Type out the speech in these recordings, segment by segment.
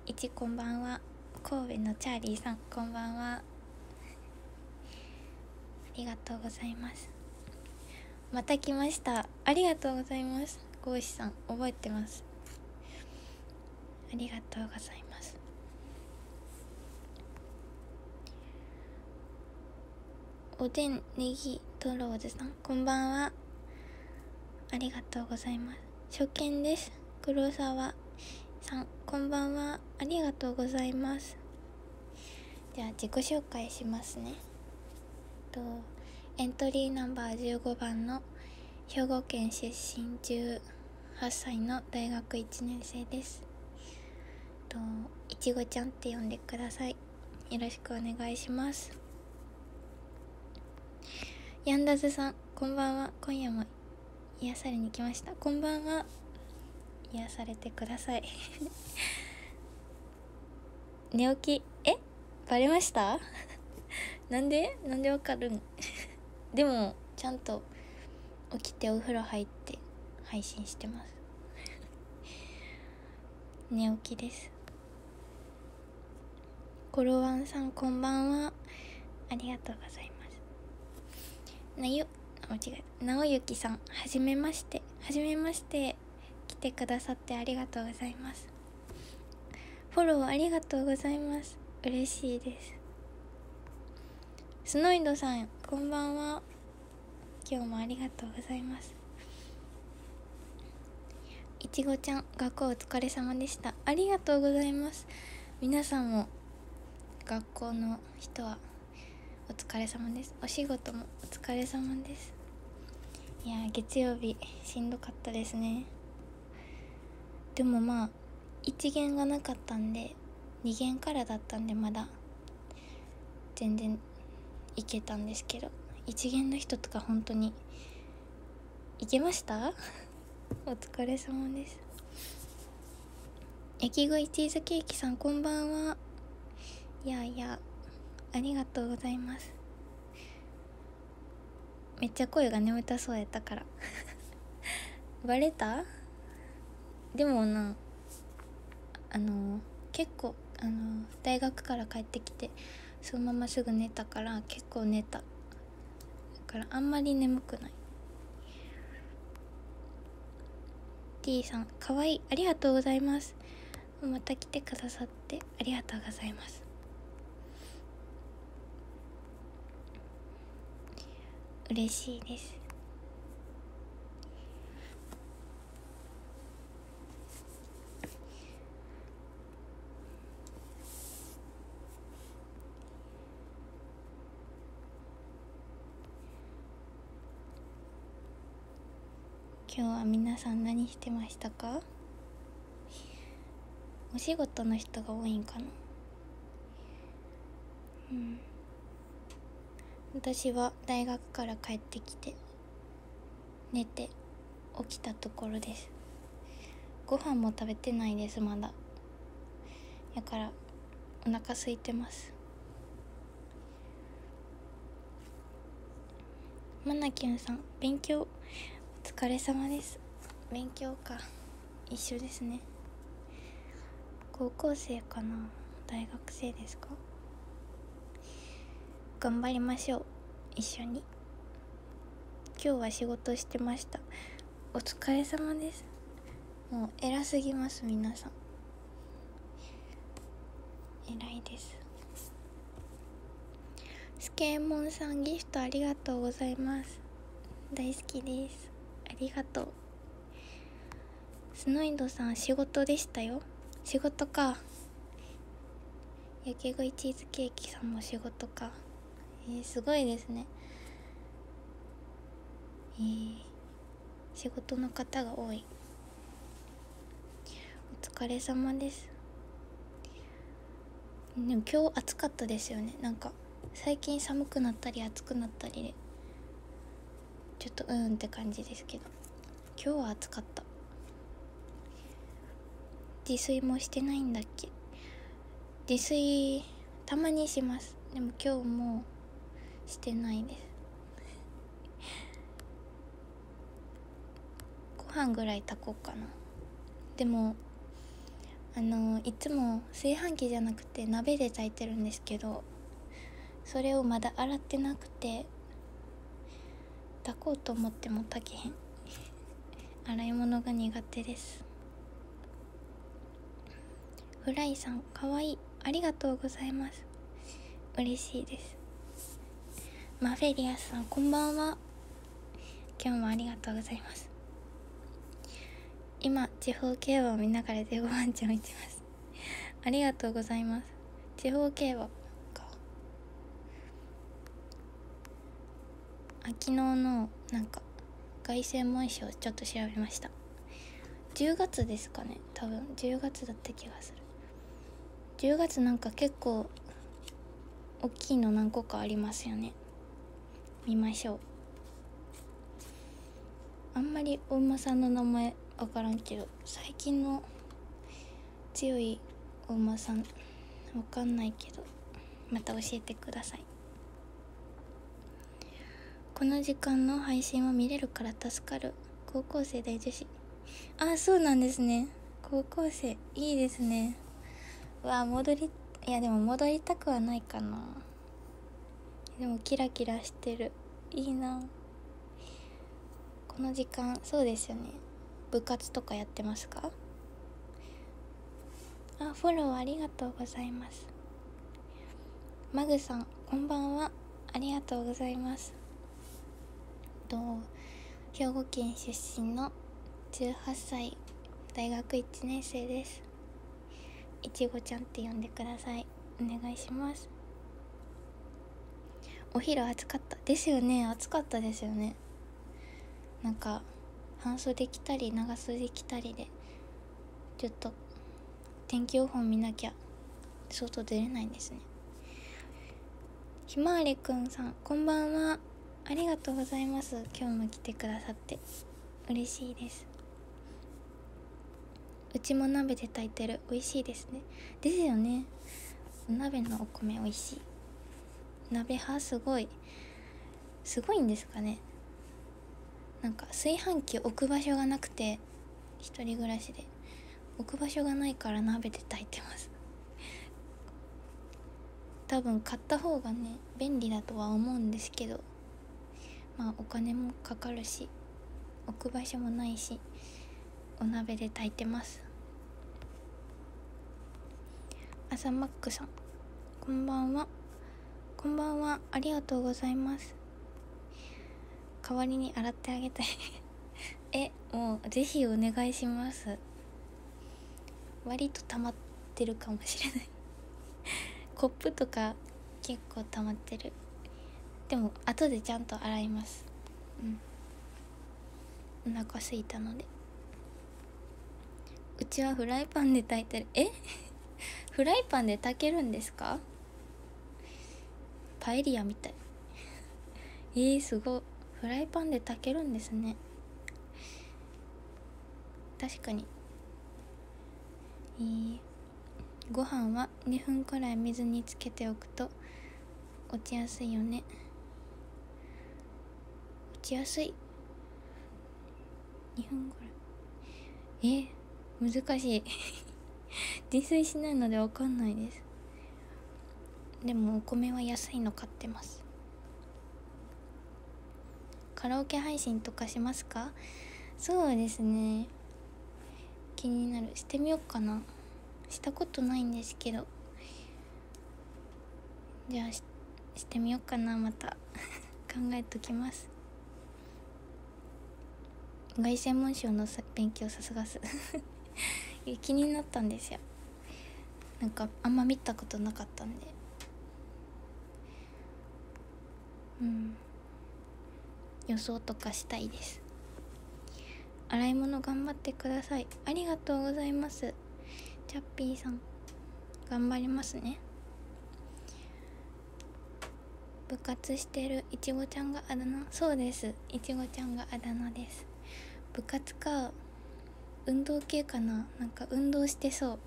1こんばんは。神戸のチャーリーさんこんばんは。ありがとうございます。また来ました。ありがとうございます。ゴーシさん覚えてます。ありがとうございます。おでんねぎとローズさんこんばんは。ありがとうございます。初見です。黒沢さんこんばんは。ありがとうございます。じゃあ自己紹介しますね。エントリーナンバー15番の兵庫県出身18歳の大学1年生です。いちごちゃんって呼んでください。よろしくお願いします。ヤンダズさんこんばんは。今夜も癒されに来ました。こんばんは。癒されてください寝起きバレましたなんでわかるんでもちゃんと起きてお風呂入って配信してます寝起きです。コロワンさんこんばんは。ありがとうございます。なおゆきさんはじめまして。来てくださってありがとうございます。フォローありがとうございます。嬉しいです。スノイドさんこんばんは。今日もありがとうございます。いちごちゃん学校お疲れ様でした。ありがとうございます。皆さんも学校の人はお疲れ様です。お仕事もお疲れ様です。いや月曜日しんどかったですね。でもまあ1限がなかったんで2限からだったんでまだ全然いけたんですけど、1限の人とか本当にいけましたお疲れ様です。焼き食いチーズケーキさんこんばんは。いやありがとうございます。めっちゃ声が眠たそうやったからバレた？でもな結構大学から帰ってきてそのまますぐ寝たから結構寝た。だからあんまり眠くない。 T さんかわいい。ありがとうございます。また来てくださってありがとうございます。嬉しいです。今日は皆さん何してましたか？お仕事の人が多いんかな。私は大学から帰ってきて寝て起きたところです。ご飯も食べてないですまだ。だからお腹空いてます。マナキュンさん勉強お疲れ様です。勉強か、一緒ですね。高校生かな大学生ですか？頑張りましょう一緒に。今日は仕事してました。お疲れ様です。もう偉すぎます皆さん。偉いです。スケーモンさんギフトありがとうございます。大好きです。ありがとう。スノイドさん仕事でしたよ。仕事か。焼き食いチーズケーキさんも仕事か。すごいですね。仕事の方が多い。お疲れ様です。でも今日暑かったですよね。なんか最近寒くなったり暑くなったりでちょっとって感じですけど、今日は暑かった。自炊もしてないんだっけ？自炊たまにします。でも今日もしてないです。ご飯ぐらい炊こうかな。でもいつも炊飯器じゃなくて鍋で炊いてるんですけど、それをまだ洗ってなくて、炊こうと思っても炊けへん。洗い物が苦手です。フライさんかわいい、ありがとうございます。嬉しいです。マフェリアスさんこんばんは。今日もありがとうございます。今地方競馬を見ながらでごワンちゃん見てます。ありがとうございます。地方競馬か。昨日のなんか凱旋門賞ちょっと調べました。10月ですかね、多分10月だった気がする。10月なんか結構大きいの何個かありますよね。見ましょう。あんまりお馬さんの名前わからんけど、最近の強いお馬さんわかんないけど、また教えてください。この時間の配信を見れるから助かる。高校生で女子。あ、そうなんですね。高校生いいですね。いやでも戻りたくはないかな。でもキラキラしてる、いいな。この時間、そうですよね。部活とかやってますか？フォローありがとうございます。マグさんこんばんは、ありがとうございます。兵庫県出身の18歳大学1年生です。いちごちゃんって呼んでください。お願いします。お昼暑かったですよね。暑かったですよね。なんか半袖着たり長袖着たりで、ちょっと天気予報見なきゃ外出れないんですね。ひまわりくんさんこんばんは、ありがとうございます。今日も来てくださって嬉しいです。うちも鍋で炊いてる、美味しいですね。ですよね。お鍋のお米美味しい。鍋派すごいんですかね。なんか炊飯器置く場所がなくて、一人暮らしで置く場所がないから鍋で炊いてます。多分買った方がね便利だとは思うんですけど、まあお金もかかるし置く場所もないし、お鍋で炊いてます。朝マックさんこんばんは。こんばんは、ありがとうございます。代わりに洗ってあげたいもうぜひお願いします。割と溜まってるかもしれないコップとか結構溜まってる。でも後でちゃんと洗います。お腹すいたので。うちはフライパンで炊いてる。フライパンで炊けるんですか？パエリアみたいすごい。フライパンで炊けるんですね。確かに。ご飯は2分くらい水につけておくと落ちやすいよね。落ちやすい。2分くらい。難しい自炊しないので分かんないです。でもお米は安いの買ってます。カラオケ配信とかしますか？そうですね、気になる。してみようかな。したことないんですけど、じゃあ してみようかな。また考えときます。凱旋門賞の勉強さすがす気になったんですよ。なんかあんま見たことなかったんで。予想とかしたいです。洗い物頑張ってください。ありがとうございます。チャッピーさん頑張りますね。部活してるいちごちゃんがあだ名。そうです、いちごちゃんがあだ名です。部活か、運動系かな。なんか運動してそう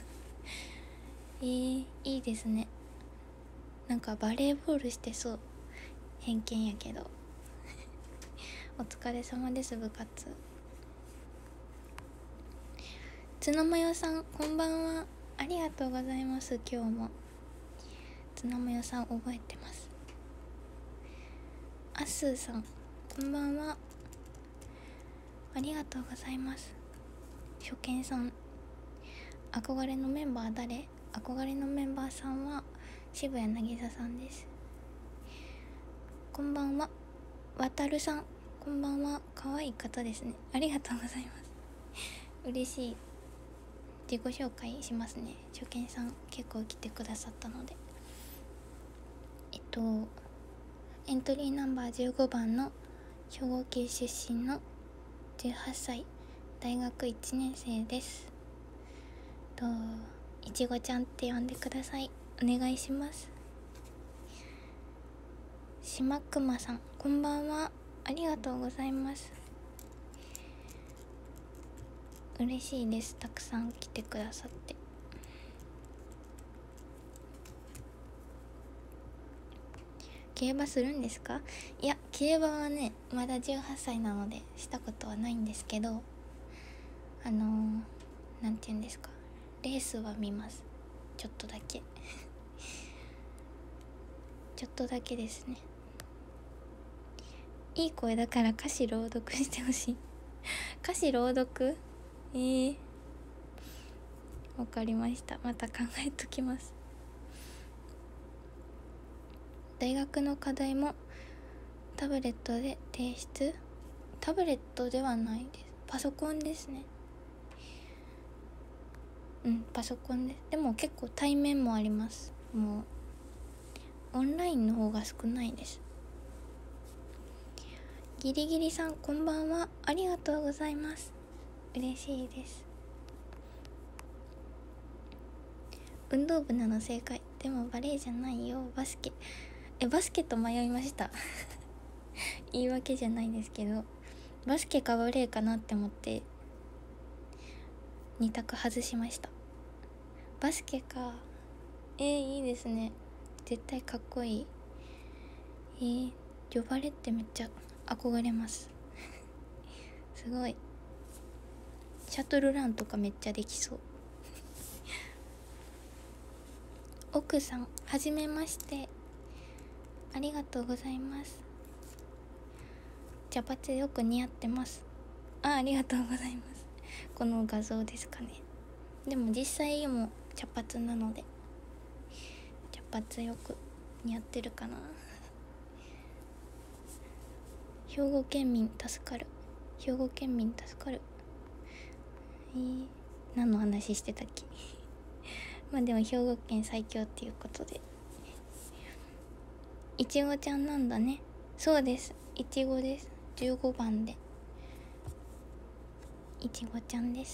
いいですね。なんかバレーボールしてそう。偏見やけどお疲れ様です。部活ツノマヨさんこんばんは、ありがとうございます。今日もツノマヨさん覚えてます。アッスーさんこんばんは、ありがとうございます。初見さん、憧れのメンバー誰？憧れのメンバーさんは渋谷渚さんです。こんばんは。わたるさんこんばんは、可愛い方ですね、ありがとうございます。嬉しい。自己紹介しますね。初見さん結構来てくださったので、エントリーナンバー15番の兵庫県出身の18歳大学1年生です。いちごちゃんって呼んでください、お願いします。しまくまさんこんばんは、ありがとうございます。嬉しいです、たくさん来てくださって。競馬するんですか？いや、競馬はねまだ18歳なのでしたことはないんですけど、なんて言うんですか、レースは見ます。ちょっとだけちょっとだけですね。いい声だから歌詞朗読してほしい歌詞朗読？わかりました、また考えときます。大学の課題もタブレットで提出？タブレットではないです、パソコンですね。パソコンです。でも結構対面もあります。もうオンラインの方が少ないです。ギリギリさんこんばんは、ありがとうございます。嬉しいです。運動部なの正解。でもバレエじゃないよ、バスケ。バスケと迷いました言い訳じゃないですけど、バスケかバレエかなって思って2択外しました。バスケか。いいですね、絶対かっこいい。バレってめっちゃ憧れますすごい。シャトルランとかめっちゃできそう奥さんはじめまして、ありがとうございます。茶髪よく似合ってます。ありがとうございます。この画像ですかね。でも実際も茶髪なので茶髪よく似合ってるかな。兵庫県民助かる、兵庫県民助かる。何の話してたっけまあでも兵庫県最強っていうことで、いちごちゃんなんだね。そうです、いちごです。15番でいちごちゃんです。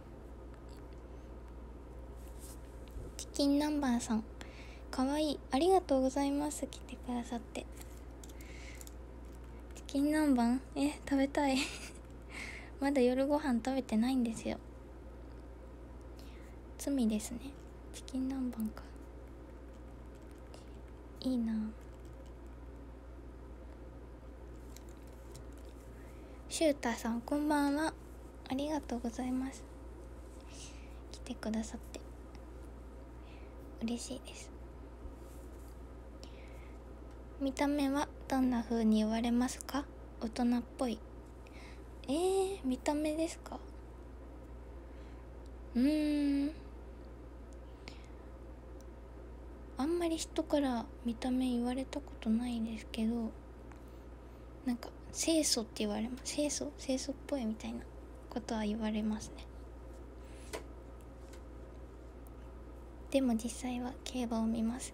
チキン南蛮さんかわいい、ありがとうございます。来てくださって。チキン南蛮食べたいまだ夜ご飯食べてないんですよ。罪ですね。チキン南蛮か、いいな。シュータさんこんばんは、ありがとうございます。来てくださって嬉しいです。見た目はどんな風に言われますか？大人っぽい。見た目ですか？あんまり人から見た目言われたことないですけど、なんか清楚って言われます。清楚っぽいみたいなことは言われますね。でも実際は競馬を見ます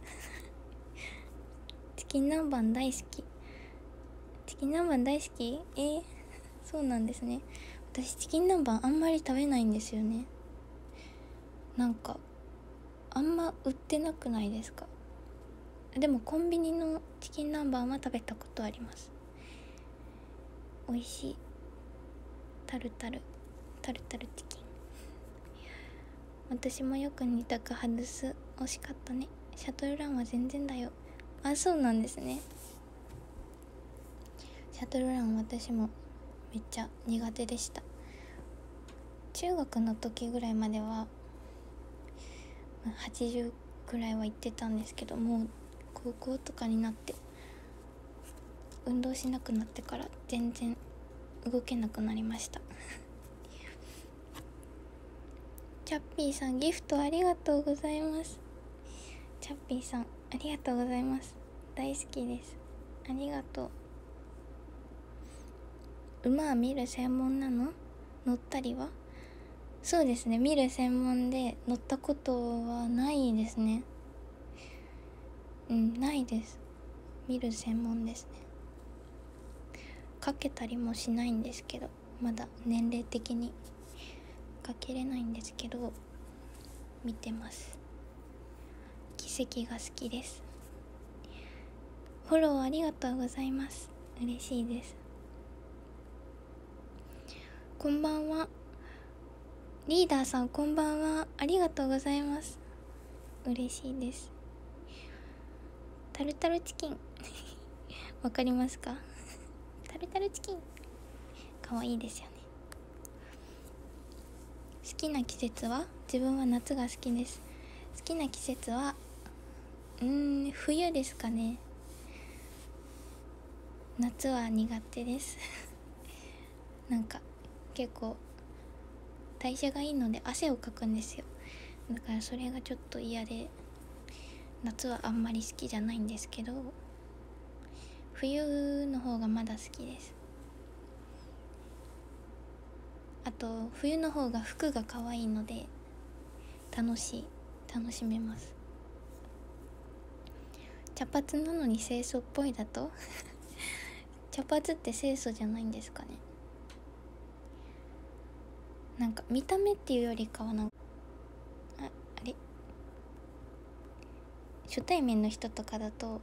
チキン南蛮大好き。チキン南蛮大好き？そうなんですね。私チキン南蛮あんまり食べないんですよね。なんかあんま売ってなくないですか？でもコンビニのチキン南蛮は食べたことあります。美味しい。タルタルチキン私もよく2択外す。惜しかったね。シャトルランは全然だよ。そうなんですね。シャトルラン私もめっちゃ苦手でした。 中学の時ぐらいまでは80ぐらいは行ってたんですけど、もう高校とかになって運動しなくなってから全然動けなくなりましたチャッピーさん、ギフトありがとうございます。チャッピーさん、ありがとうございます。大好きです。ありがとう。馬は見る専門なの？乗ったりは？そうですね、見る専門で乗ったことはないですね。ないです。見る専門ですね。かけたりもしないんですけど、まだ年齢的にかけれないんですけど、見てます。奇跡が好きです。フォローありがとうございます。嬉しいです。こんばんは。リーダーさん、こんばんは。ありがとうございます。嬉しいです。タルタルチキンわかりますか？タルタルチキンかわいいですよね。好きな季節は？自分は夏が好きです。好きな季節は冬ですかね。夏は苦手ですなんか結構代謝がいいので汗をかくんですよ。だからそれがちょっと嫌で、夏はあんまり好きじゃないんですけど、冬の方がまだ好きです。あと冬の方が服が可愛いので楽しめます。茶髪なのに清楚っぽいだと茶髪って清楚じゃないんですかね。なんか見た目っていうよりかはあれ初対面の人とかだと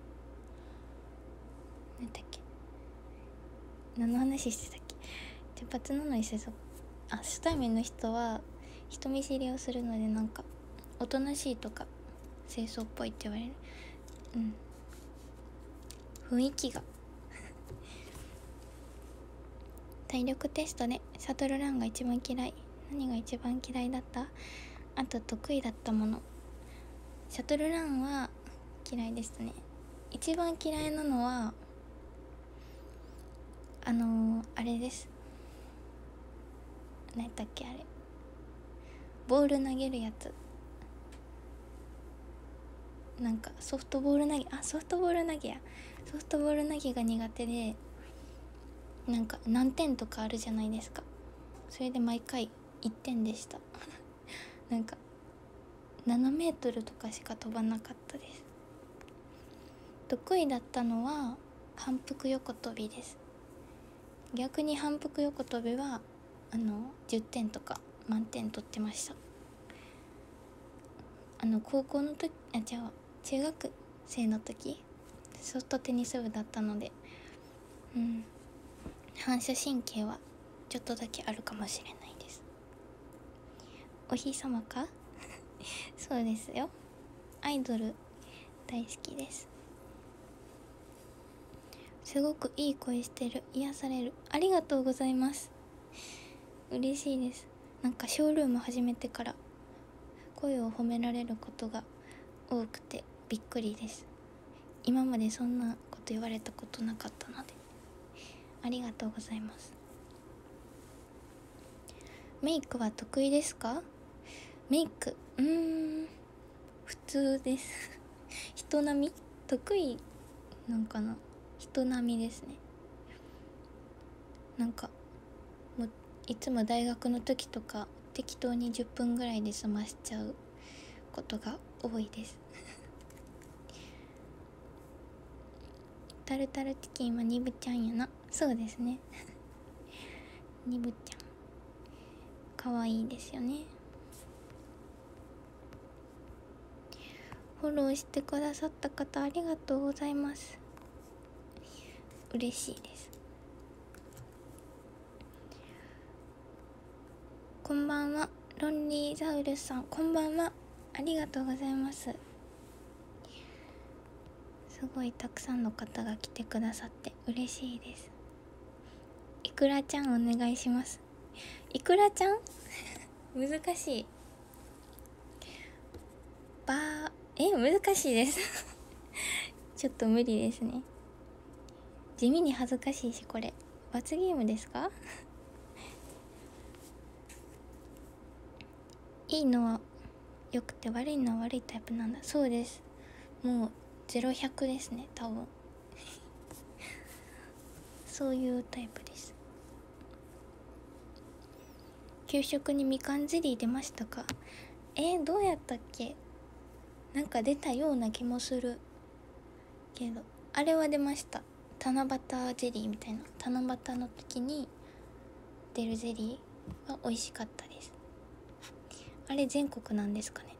何だっけ、何の話してたっけ。茶髪なのに清楚、初対面の人は人見知りをするので、なんかおとなしいとか清楚っぽいって言われる。雰囲気が体力テストでシャトルランが一番嫌い。何が一番嫌いだった？あと得意だったもの。シャトルランは嫌いでしたね。一番嫌いなのはあれです。何だっけ、あれボール投げるやつ、なんかソフトボール投げやソフトボール投げが苦手で、なんか何点とかあるじゃないですか。それで毎回1点でしたなんか7メートルとかしか飛ばなかったです。得意だったのは反復横跳びです。逆に反復横跳びは10点とか満点取ってました。高校の時中学生の時ソフトテニス部だったので、反射神経はちょっとだけあるかもしれないです。お日様かそうですよ。アイドル大好きです。すごくいい声してる。癒される。ありがとうございます。嬉しいです。なんかショールーム始めてから声を褒められることが多くてびっくりです。今までそんなこと言われたことなかったのでありがとうございます。メイクは得意ですか？メイク普通です人並み得意なんかな。人並みですね。なんかもういつも大学の時とか適当に10分ぐらいで済ましちゃうことが多いですタルタルチキンはニブちゃんやな。そうですねニブちゃんかわいいですよね。フォローしてくださった方ありがとうございます。嬉しいです。こんばんは。ロンリーザウルスさん、こんばんは。ありがとうございます。すごいたくさんの方が来てくださって嬉しいです。いくらちゃんお願いします。いくらちゃん難しい。難しいですちょっと無理ですね。地味に恥ずかしいし、これ罰ゲームですかいいのは良くて悪いのは悪いタイプなんだ。そうです。もう0100ですね、多分そういうタイプです。給食にみかんゼリー出ましたか？どうやったっけ？なんか出たような気もするけど、あれは出ました。七夕ゼリーみたいな、七夕の時に出るゼリーは美味しかったです。あれ全国なんですかね。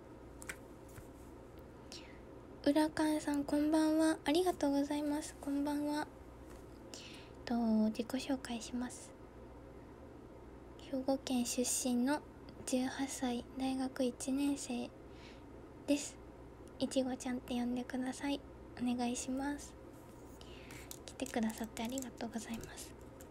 うらかんさん、こんばんは。ありがとうございます。こんばんは。自己紹介します。兵庫県出身の18歳、大学1年生です。いちごちゃんって呼んでください。お願いします。来てくださってありがとうございます。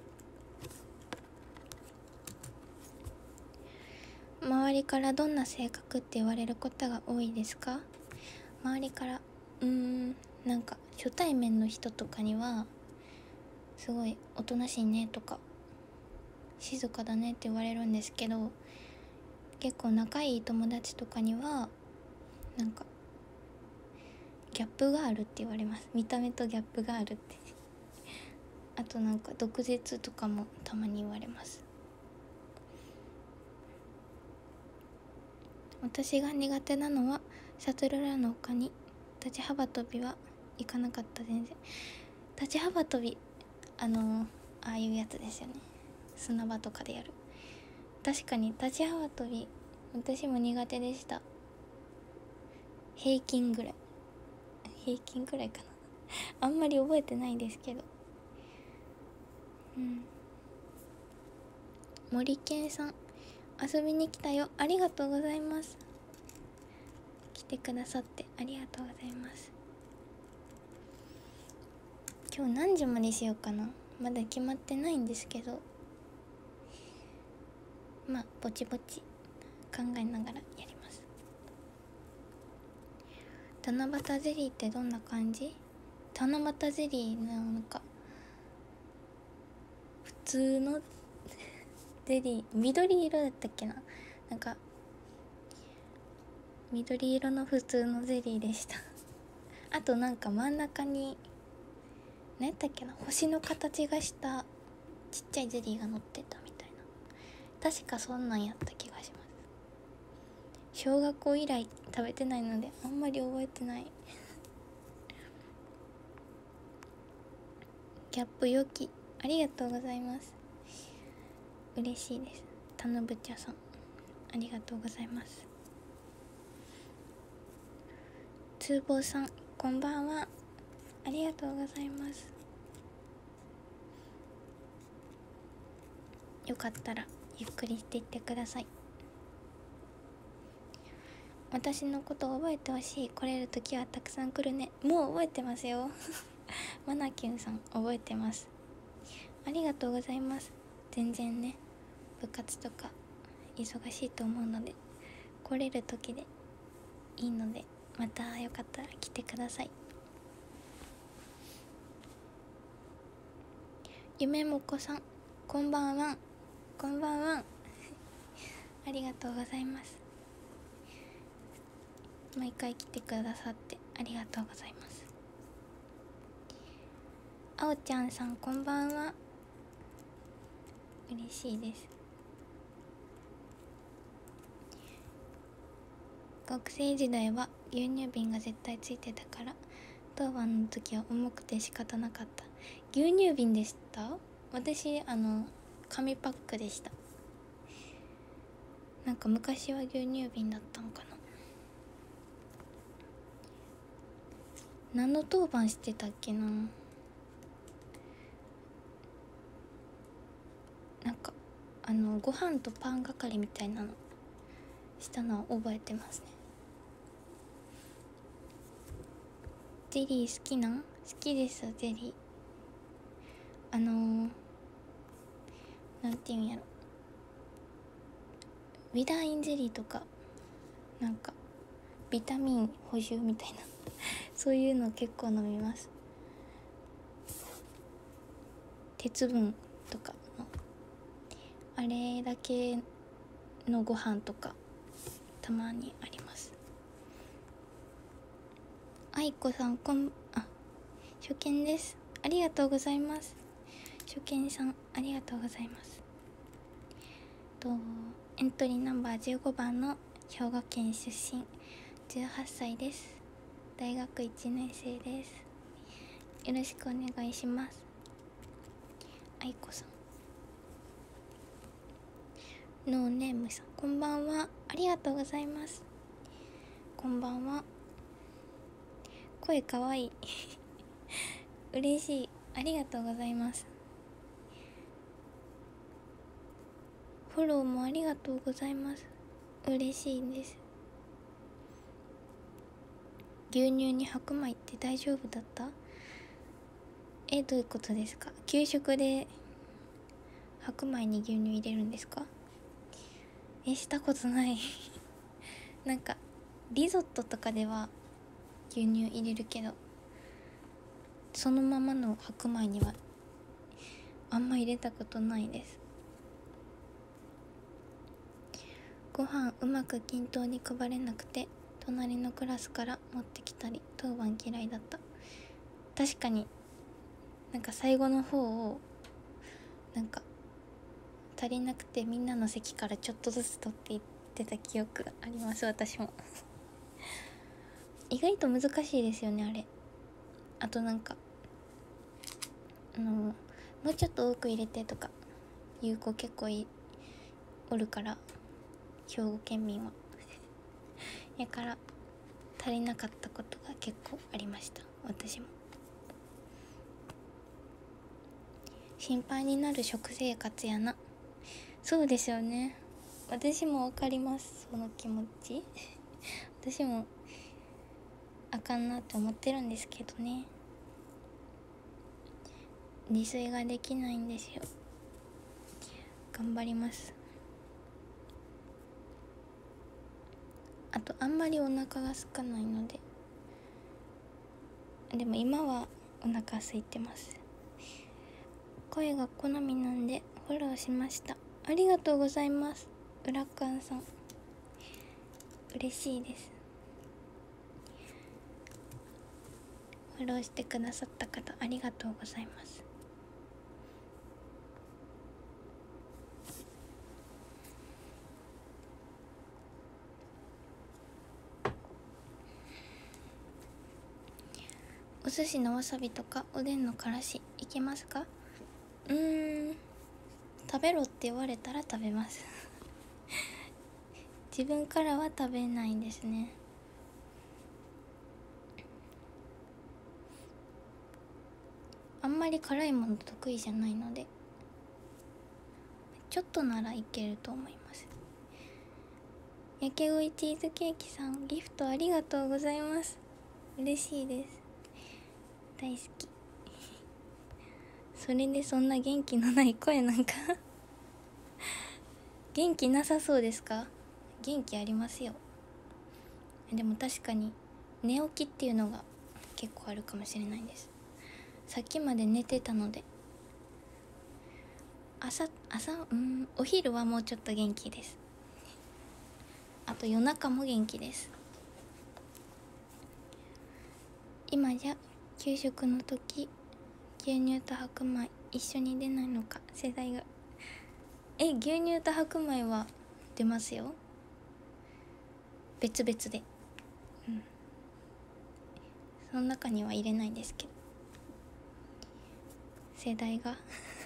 周りからどんな性格って言われることが多いですか？周りからなんか初対面の人とかにはすごいおとなしいねとか静かだねって言われるんですけど、結構仲いい友達とかにはなんかギャップがあるって言われます。見た目とギャップがあるってあとなんか毒舌とかもたまに言われます。私が苦手なのはシャトルランの他に立ち幅跳びは行かなかった。全然立ち幅跳びああいうやつですよね、砂場とかでやる。確かに立ち幅跳び私も苦手でした。平均ぐらいかなあんまり覚えてないですけど。森健さん、遊びに来たよ。ありがとうございます。来てくださってありがとうございます。今日何時までしようかな、まだ決まってないんですけど、まあぼちぼち考えながらやります。七夕ゼリーってどんな感じ？七夕ゼリーなんか普通のゼリー、緑色だったっけな、なんか緑色の普通のゼリーでしたあとなんか真ん中に何やったっけな、星の形がしたちっちゃいゼリーが乗ってたみたいな、確かそんなんやった気がします。小学校以来食べてないのであんまり覚えてないギャップ良き、ありがとうございます。嬉しいです。たぬぶちゃさん、ありがとうございます。つぼうさん、こんばんは。ありがとうございます。よかったらゆっくりしていってください。私のこと覚えてほしい。来れるときはたくさん来るね。もう覚えてますよマナキュンさん覚えてます。ありがとうございます。全然ね、部活とか忙しいと思うので来れる時でいいので、またよかったら来てください。夢もこさん、こんばんは。こんばんはありがとうございます。毎回来てくださってありがとうございます。あおちゃんさん、こんばんは。嬉しいです。学生時代は牛乳瓶が絶対ついてたから当番の時は重くて仕方なかった。牛乳瓶でした？私紙パックでした。なんか昔は牛乳瓶だったのかな。何の当番してたっけな。なんかご飯とパン係みたいなのしたのを覚えてますね。ゼリー好きなん？好きです。ゼリーなんていうんやろ、 ビタミンゼリーとか、なんかビタミン補充みたいなそういうの結構飲みます。鉄分とかのあれだけのご飯とかたまにあります。愛子さん初見です。ありがとうございます。初見さんありがとうございます。エントリーナンバー15番の兵庫県出身、18歳です。大学1年生です。よろしくお願いします。愛子さん、ノーネームさん、こんばんは。ありがとうございます。こんばんは。声かわいい嬉しい、ありがとうございます。フォローもありがとうございます。嬉しいです。牛乳に白米って大丈夫だった？どういうことですか？給食で白米に牛乳入れるんですか？したことないなんかリゾットとかでは牛乳入れるけど、そのままの白米にはあんま入れたことないです。ご飯うまく均等に配れなくて、隣のクラスから持ってきたり、当番嫌いだった。確かになんか最後の方をなんか足りなくて、みんなの席からちょっとずつ取っていってた記憶があります。私も意外と難しいですよね、あれ。あとなんかもうちょっと多く入れてとか言う子結構おるから、兵庫県民はやから足りなかったことが結構ありました。私も心配になる食生活やな。そうですよね。私もわかります、その気持ち私もあかんなって思ってるんですけどね。自炊ができないんですよ。頑張ります。あとあんまりお腹が空かないので、でも今はお腹空いてます。声が好みなんでフォローしました。ありがとうございます。うらかんさん、嬉しいです。フォローしてくださった方ありがとうございます。お寿司のわさびとかおでんのからしいけますか？食べろって言われたら食べます自分からは食べないですね。あんまり辛いもの得意じゃないので、ちょっとならいけると思います。やけごいチーズケーキさん、ギフトありがとうございます。嬉しいです。大好き。それでそんな元気のない声なんか元気なさそうですか？元気ありますよ。でも確かに寝起きっていうのが結構あるかもしれないです。さっきまで寝てたので、お昼はもうちょっと元気です。あと夜中も元気です。今じゃ給食の時牛乳と白米一緒に出ないのか、世代が。牛乳と白米は出ますよ、別々で。その中には入れないですけど、世代が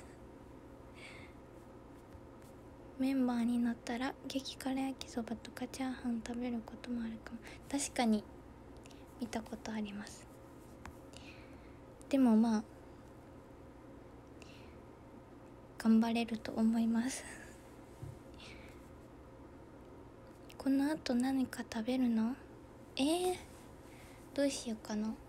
メンバーになったら激辛焼きそばとかチャーハン食べることもあるかも。確かに見たことあります。でもまあ頑張れると思いますこの後何か食べるの？どうしようかな。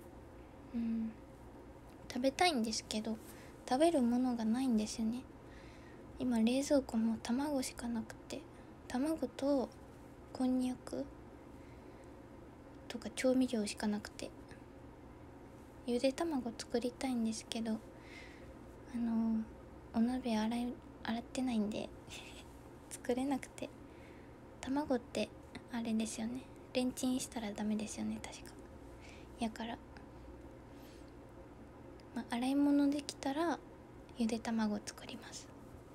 食べたいんですけど食べるものがないんですよね。今冷蔵庫も卵しかなくて卵とこんにゃくとか調味料しかなくて、ゆで卵作りたいんですけど、お鍋洗ってないんで作れなくて。卵ってあれですよね、レンチンしたらダメですよね、確か。やから、洗い物できたらゆで卵作ります。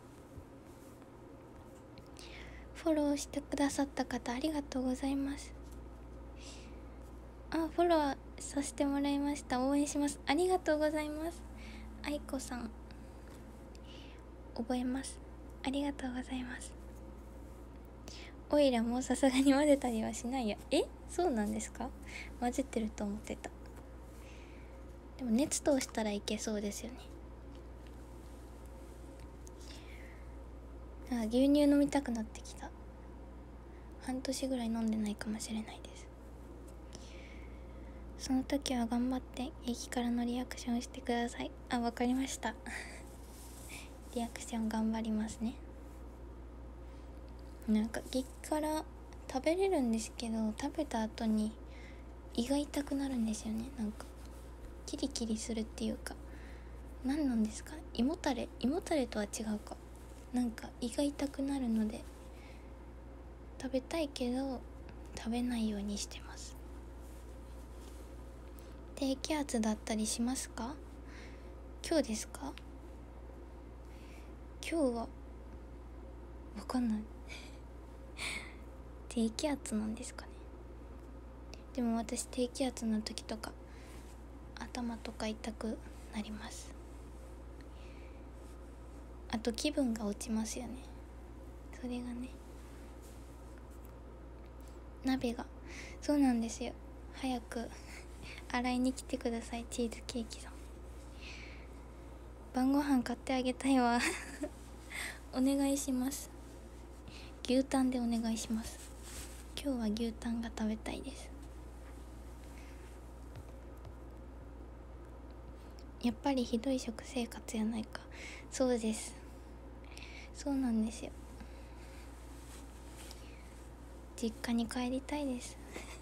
フォローしてくださった方ありがとうございます。フォローさせてもらいました。応援します。ありがとうございます。愛子さん覚えます。ありがとうございます。オイラもさすがに混ぜたりはしないよ。そうなんですか？混ぜてると思ってた。でも熱通したらいけそうですよね。牛乳飲みたくなってきた。半年ぐらい飲んでないかもしれないです。その時は頑張って激辛のリアクションをしてください。わかりましたリアクション頑張りますね。なんか激辛食べれるんですけど、食べた後に胃が痛くなるんですよね。なんかキリキリするっていうか、何なんですか？胃もたれとは違うか。なんか胃が痛くなるので、食べたいけど食べないようにしてます。低気圧だったりしますか？今日ですか？今日はわかんない低気圧なんですかね。でも私低気圧の時とか頭とか痛くなります。あと気分が落ちますよね。それがね、鍋がそうなんですよ。早く洗いに来てください。チーズケーキさん、晩ご飯買ってあげたいわお願いします。牛タンでお願いします。今日は牛タンが食べたいです。やっぱりひどい食生活やないか。そうです、そうなんですよ。実家に帰りたいです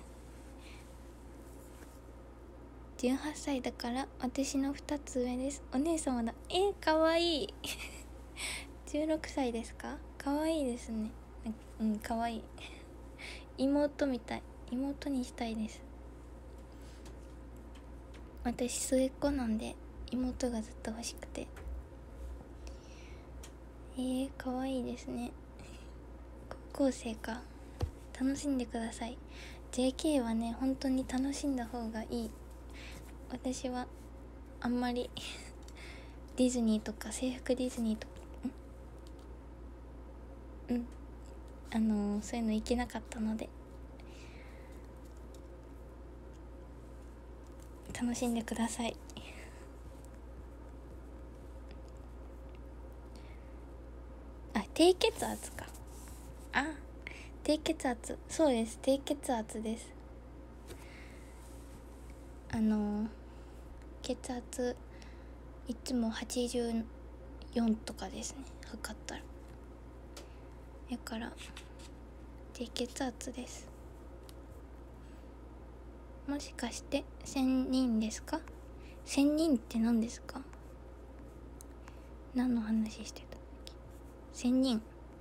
18歳だから私の2つ上です。お姉様だ。かわいい16歳ですか？かわいいですね。かわいい妹みたい。妹にしたいです。私末っ子なんで妹がずっと欲しくて。かわいいですね。高校生か。楽しんでください。 JK はね、本当に楽しんだ方がいい。私はあんまりディズニーとか制服ディズニーとかそういうの行けなかったので、楽しんでください。低血圧か。低血圧、そうです、低血圧です。血圧いつも84とかですね、測ったら。だから低血圧です。もしかして1000人ですか？1000人って何ですか？何の話してたっけ？1000人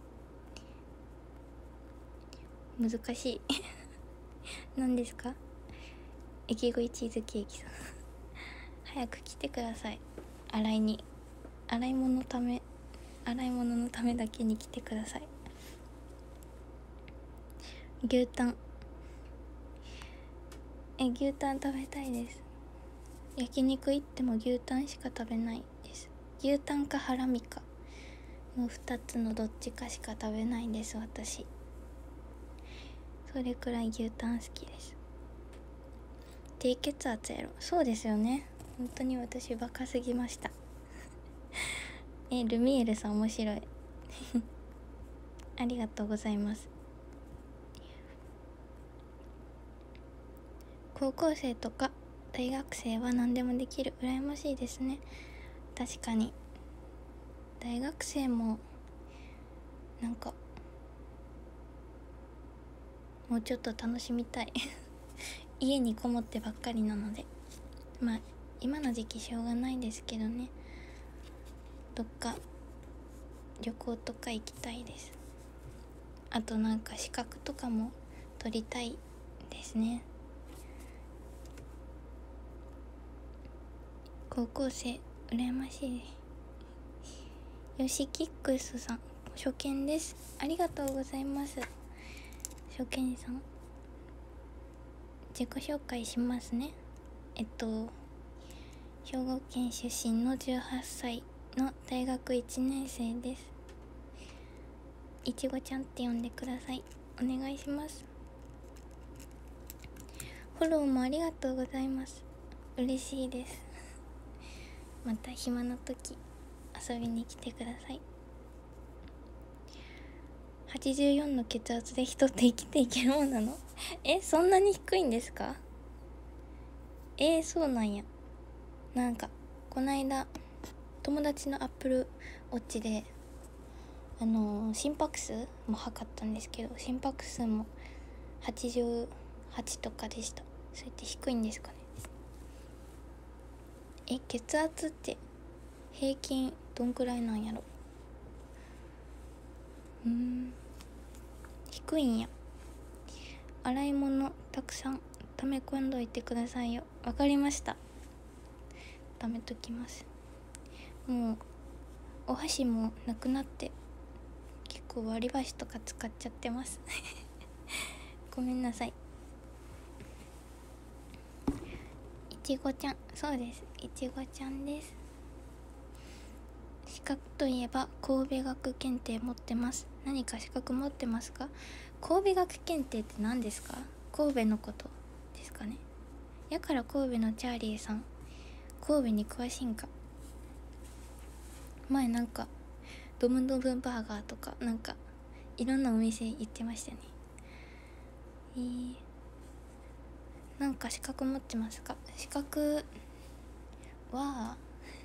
難しい何ですか？駅食いチーズケーキさん早く来てください。洗い物のためだけに来てください。牛タン食べたいです。焼肉行っても牛タンしか食べないです。牛タンかハラミかの2つのどっちかしか食べないんです、私。それくらい牛タン好きです。低血圧やろ。そうですよね、本当に私バカすぎましたルミエルさん面白いありがとうございます。高校生とか大学生は何でもできる。羨ましいですね。確かに大学生もなんかもうちょっと楽しみたい家にこもってばっかりなので、まあ今の時期しょうがないですけどね、どっか旅行とか行きたいです。あとなんか資格とかも取りたいですね。高校生羨ましい。よしキックスさん初見です。ありがとうございます。初見さん、自己紹介しますね。兵庫県出身の18歳の大学1年生です。いちごちゃんって呼んでください。お願いします。フォローもありがとうございます。嬉しいです。また暇な時遊びに来てください。84の血圧で人って生きていけるもんなの？そんなに低いんですか？そうなんや。なんかこないだ友達のアップルウォッチで心拍数も測ったんですけど、心拍数も88とかでした。それって低いんですかね。血圧って平均どんくらいなんやろ。低いんや。洗い物たくさん溜め込んどいてくださいよ。わかりました。溜めときます。もうお箸もなくなって結構割り箸とか使っちゃってますごめんなさい。いちごちゃん、そうです、いちごちゃんです。資格といえば神戸学検定持ってます。何か資格持ってますか？神戸学検定って何ですか？神戸のことですかね。やから神戸のチャーリーさん、神戸に詳しいんか。前なんかドムドムバーガーとかなんかいろんなお店行ってましたね。なんか資格持ってますか？資格は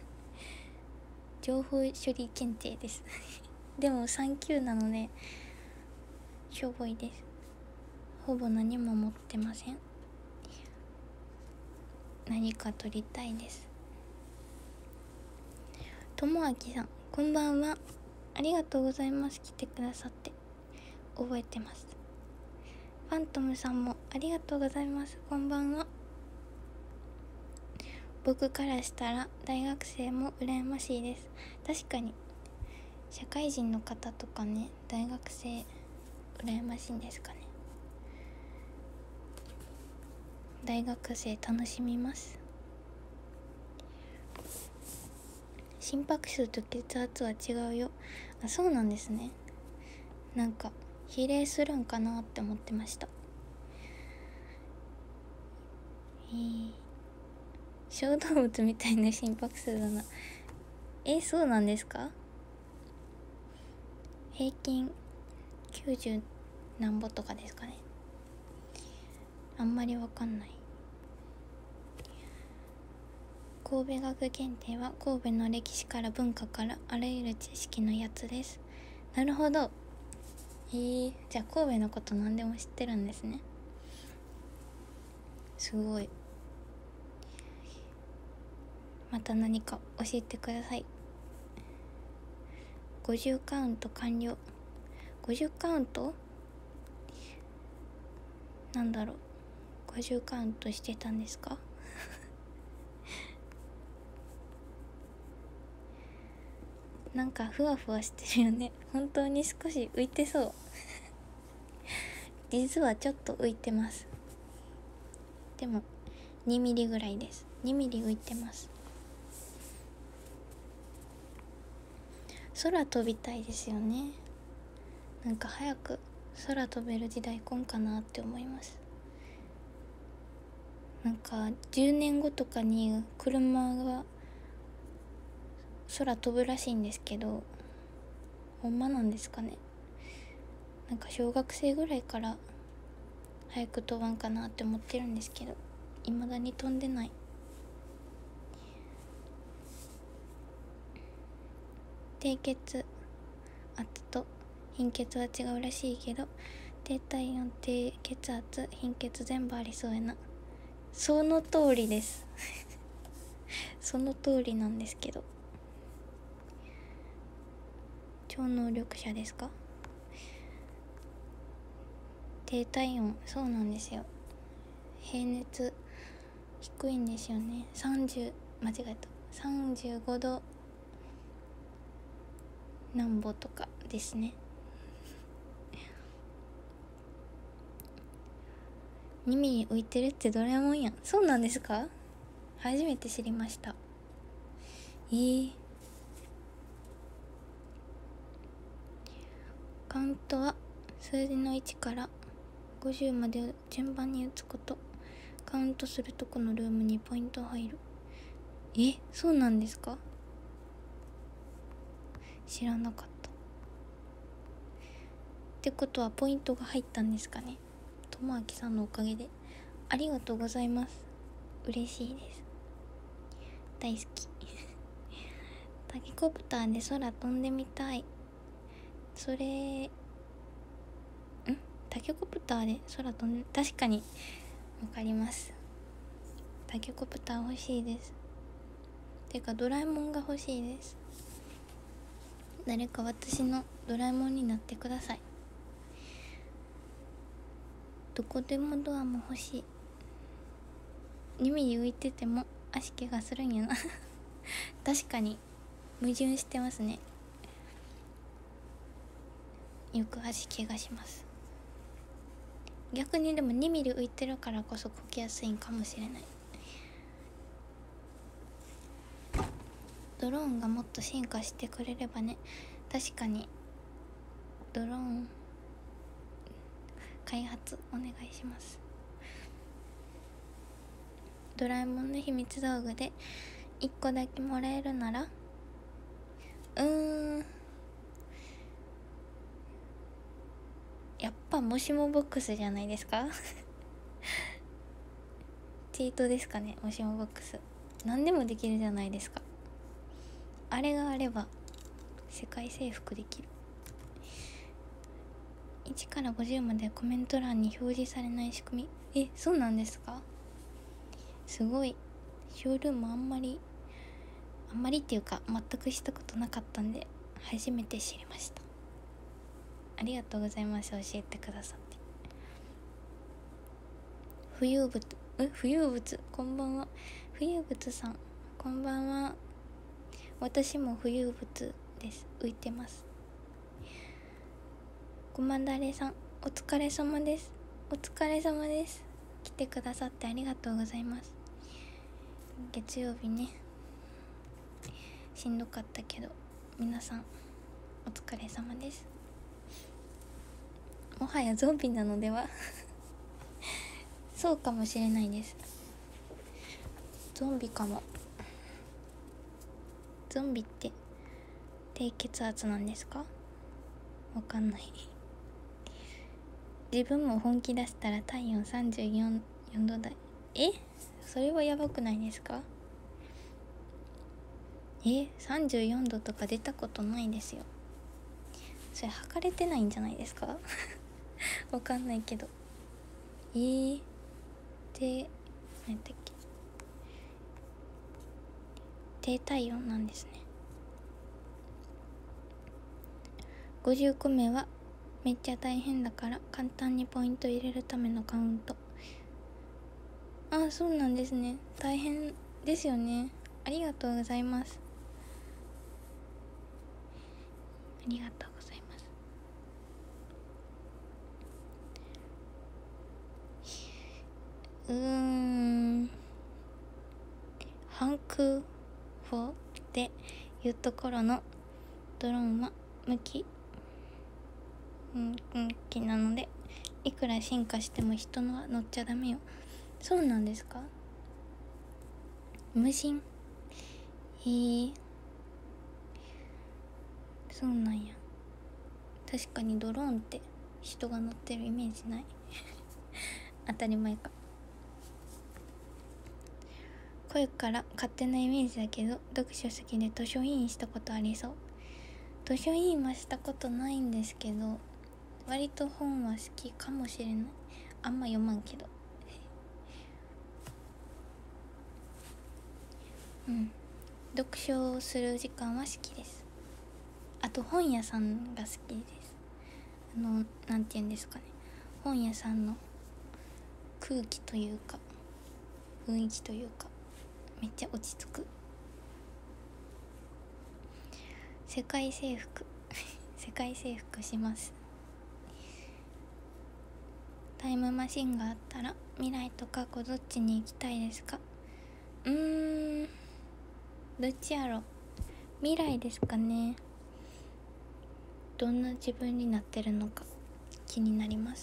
情報処理検定ですでも3級なのでしょぼいです。ほぼ何も持ってません。何か取りたいです。ともあきさん、こんばんは。ありがとうございます。来てくださって覚えてます。ファントムさんもありがとうございます。こんばんは。僕からしたら大学生も羨ましいです。確かに社会人の方とかね、大学生羨ましいんですかね。大学生楽しみます。心拍数と血圧は違うよ。そうなんですね。なんか比例するんかなって思ってました。小動物みたいな心拍数だな。そうなんですか？平均90何歩とかですかね。あんまりわかんない。神戸学検定は神戸の歴史から文化からあらゆる知識のやつです。なるほど。じゃあ神戸のこと何でも知ってるんですね。すごい。また何か教えてください。50カウント完了。50カウントなんだろう。50カウントしてたんですかなんかふわふわしてるよね。本当に少し浮いてそう実はちょっと浮いてます。でも2ミリぐらいです。2ミリ浮いてます。空飛びたいですよね。なんか早く空飛べる時代来んかなって思います。なんか10年後とかに車が空飛ぶらしいんですけど、ほんまなんですかね。なんか小学生ぐらいから早く飛ばんかなって思ってるんですけど、未だに飛んでない。低血圧と貧血は違うらしいけど低体温、低血圧、貧血全部ありそうやな。その通りですその通りなんですけど、超能力者ですか。低体温、そうなんですよ。平熱低いんですよね。30、間違えた、35度なんぼとかですね。2ミリ浮いてるってドラえもんやん。そうなんですか。初めて知りました。カウントは数字の1から50まで順番に打つこと。カウントするとこのルームにポイント入る。そうなんですか。知らなかった。ってことはポイントが入ったんですかね。ともあきさんのおかげで。ありがとうございます。嬉しいです。大好きタケコプターで空飛んでみたい。それタケコプターで空飛んで、確かにわかります。タケコプター欲しいです。てかドラえもんが欲しいです。誰か私のドラえもんになってください。どこでもドアも欲しい。2ミリ浮いてても足怪我するんやな確かに矛盾してますね。よく足怪我します。逆にでも2ミリ浮いてるからこそこきやすいんかもしれない。ドローンがもっと進化してくれればね。確かにドローン開発お願いします。ドラえもんの秘密道具で1個だけもらえるならやっぱもしもボックスじゃないですかチートですかね。もしもボックス何でもできるじゃないですか。あれがあれば世界征服できる。1から50までコメント欄に表示されない仕組み。そうなんですか。すごい。ショールームあんまりっていうか全くしたことなかったんで初めて知りました。ありがとうございます。教えてくださって。浮遊物、こんばんは。浮遊物さん、こんばんは。私も浮遊物です。浮いてます。ごまだれさん、お疲れ様です。お疲れ様です。来てくださってありがとうございます。月曜日ね、しんどかったけど皆さんお疲れ様です。もはやゾンビなのではそうかもしれないです。ゾンビかも。ゾンビって低血圧なんですか。わかんない自分も本気出したら体温34度台。それはやばくないですか。34度とか出たことないですよ。それ測れてないんじゃないですかわかんないけど。で、何やったっけ、低体温なんですね。50個目はめっちゃ大変だから簡単にポイント入れるためのカウント。そうなんですね。大変ですよね。ありがとうございます。ありがとうございます。ハンクフォっていうところのドローンは向きなので、いくら進化しても人のは乗っちゃダメよ。そうなんですか。無人。そうなんや。確かにドローンって人が乗ってるイメージない当たり前か。声から勝手なイメージだけど読書好きで図書委員したことありそう。図書委員はしたことないんですけど、 割と本は好きかもしれない。あんま読まんけど読書をする時間は好きです。あと本屋さんが好きです。なんて言うんですかね、本屋さんの空気というか雰囲気というかめっちゃ落ち着く。世界征服世界征服します。タイムマシンがあったら未来と過去どっちに行きたいですか？どっちやろ。未来ですかね。どんな自分になってるのか気になります。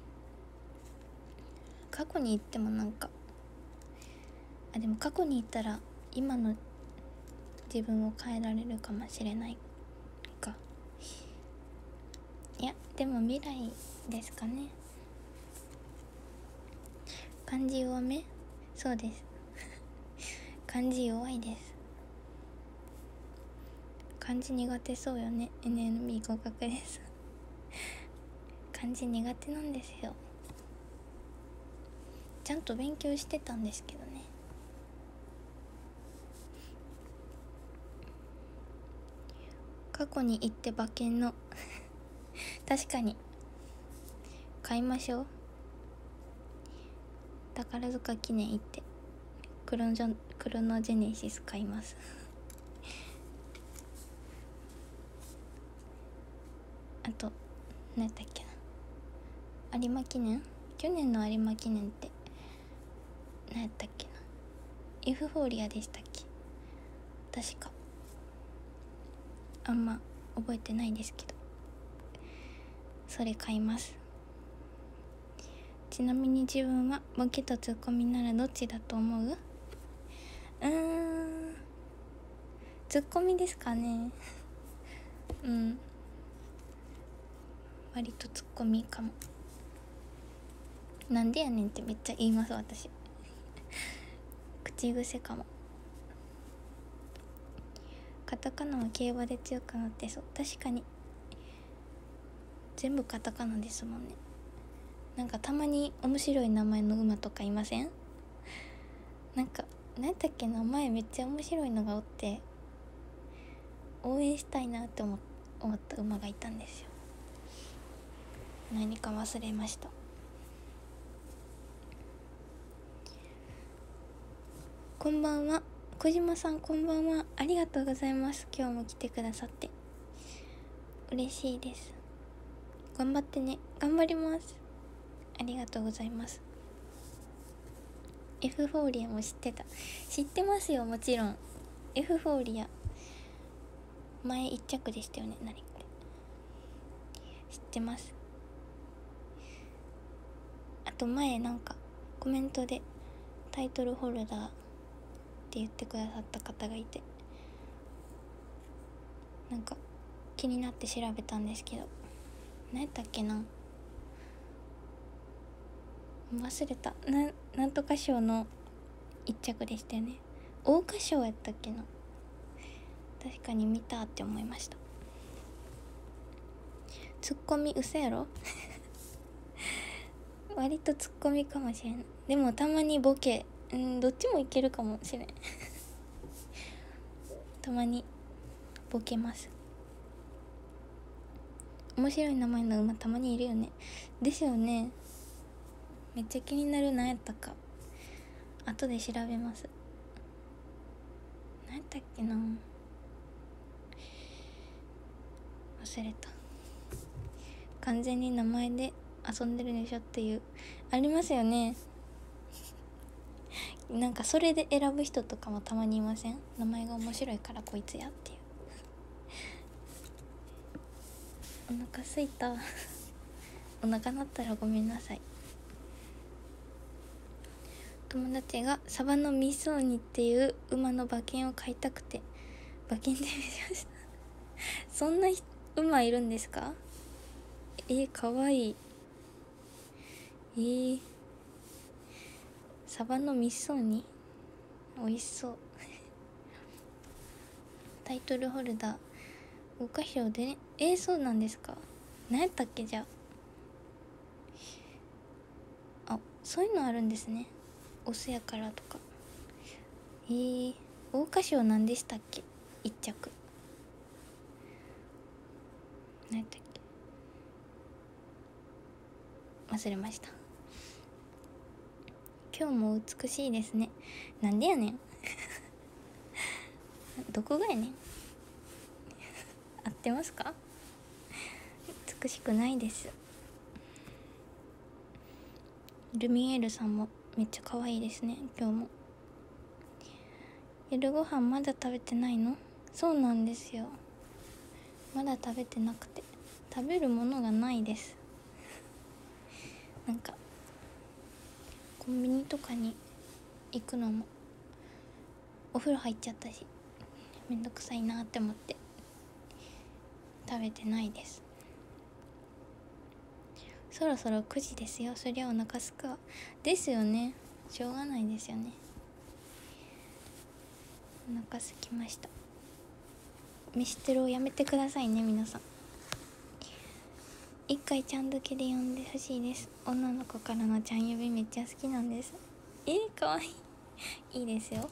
過去に行ってもなんかでも過去に行ったら今の自分を変えられるかもしれないか。いやでも未来ですかね。漢字弱め？そうです漢字弱いです。漢字苦手そうよね。 NNB 合格です漢字苦手なんですよ。ちゃんと勉強してたんですけどね。過去に行って馬券の確かに買いましょう。宝塚記念行ってクロノジェネシス買いますあと何やったっけな、有馬記念、去年の有馬記念って何やったっけな、エフフォーリアでしたっけ。確かあんま覚えてないですけどそれ買います。ちなみに自分はボケとツッコミならどっちだと思う？ツッコミですかね割とツッコミかも。なんでやねんってめっちゃ言います私口癖かも。カタカナは競馬で強くなってそう。確かに全部カタカナですもんね。なんかたまに面白い名前の馬とかいません？なんか何やったっけな、前めっちゃ面白いのがおって応援したいなって思った馬がいたんですよ。何か忘れました。こんばんは小島さん、こんばんは。ありがとうございます。今日も来てくださって嬉しいです。頑張ってね。頑張ります。ありがとうございます。エフフォーリアも知ってた？知ってますよ、もちろん。エフフォーリア前1着でしたよね。何これ、知ってます。あと前なんかコメントでタイトルホルダーって言ってくださった方がいて、なんか気になって調べたんですけど何やったっけな、忘れた。なんとか賞の1着でしたよね。桜花賞やったっけな。確かに見たって思いました。ツッコミ嘘やろ割とツッコミかもしれない。でもたまにボケ、どっちもいけるかもしれんたまにボケます。面白い名前の馬たまにいるよね。ですよね。めっちゃ気になる。何やったか後で調べます。何やったっけな、忘れた。完全に名前で遊んでるでしょっていうありますよね。なんかそれで選ぶ人とかもたまにいません？名前が面白いからこいつやっていう。お腹すいたお腹鳴ったらごめんなさい。友達がサバのミソーニっていう馬の馬券を買いたくて馬券で見しましたそんな馬いるんですか？かわいい。サバのミソーニ美味しそうタイトルホルダー桜花賞でね。そうなんですか。 何やったっけ。じゃあそういうのあるんですね。オスやからとか。桜花賞何でしたっけ。一着何やったっけ、忘れました。今日も美しいですね。なんでやねんどこがやねん合ってますか。美しくないです。ルミエールさんもめっちゃ可愛いですね。今日も。夜ご飯まだ食べてないの。そうなんですよ、まだ食べてなくて、食べるものがないです。なんかコンビニとかに行くのもお風呂入っちゃったしめんどくさいなって思って食べてないです。そろそろ9時ですよ。そりゃお腹すくわ。ですよね、しょうがないですよね。お腹すきました。飯テロをやめてくださいね皆さん。一回ちゃん付けで呼んでほしいです。女の子からのちゃん呼びめっちゃ好きなんです。かわいいいいですよ。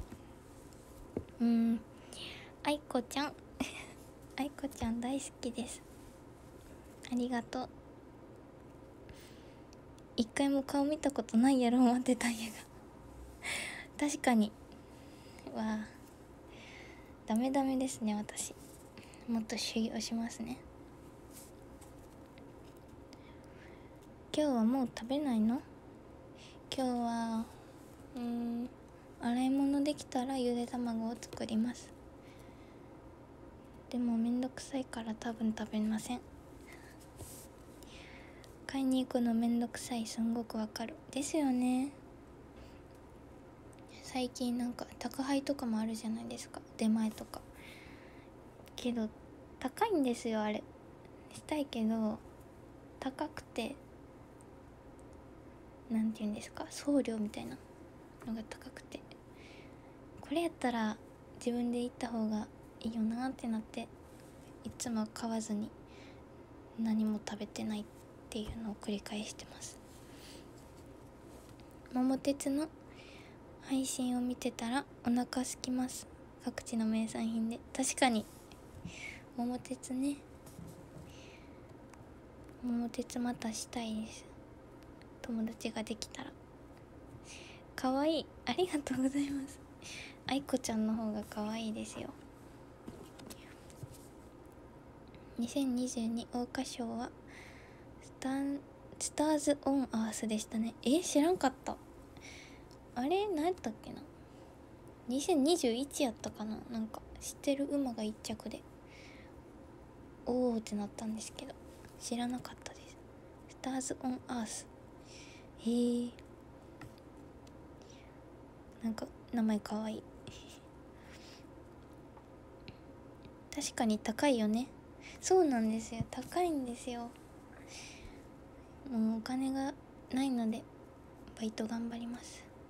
あいこちゃんあいこちゃん大好きです。ありがとう。一回も顔見たことないやろ思ってたんやが確かに。わあダメですね。私もっと修行しますね。今日はもう食べないの。今日は洗い物できたらゆで卵を作ります。でもめんどくさいから多分食べません。買いに行くのめんどくさい、すんごくわかる。ですよね。最近なんか宅配とかもあるじゃないですか、出前とか。けど高いんですよあれ。したいけど高くて、なんて言うんですか、送料みたいなのが高くて、これやったら自分で行った方がいいよなってなって、いつも買わずに何も食べてないっていうのを繰り返してます。桃鉄の配信を見てたらお腹空きます。各地の名産品で。確かに桃鉄ね、桃鉄またしたいです。友達ができたら。かわいい、ありがとうございます。愛子ちゃんの方がかわいいですよ。2022桜花賞はスターズ・オン・アースでしたね。知らんかった。あれ何やったっけな、2021やったかな。なんか知ってる馬が1着でおーってなったんですけど、知らなかったです。スターズ・オン・アース。なんか名前かわいい確かに高いよね。そうなんですよ、高いんですよ。もうお金がないのでバイト頑張ります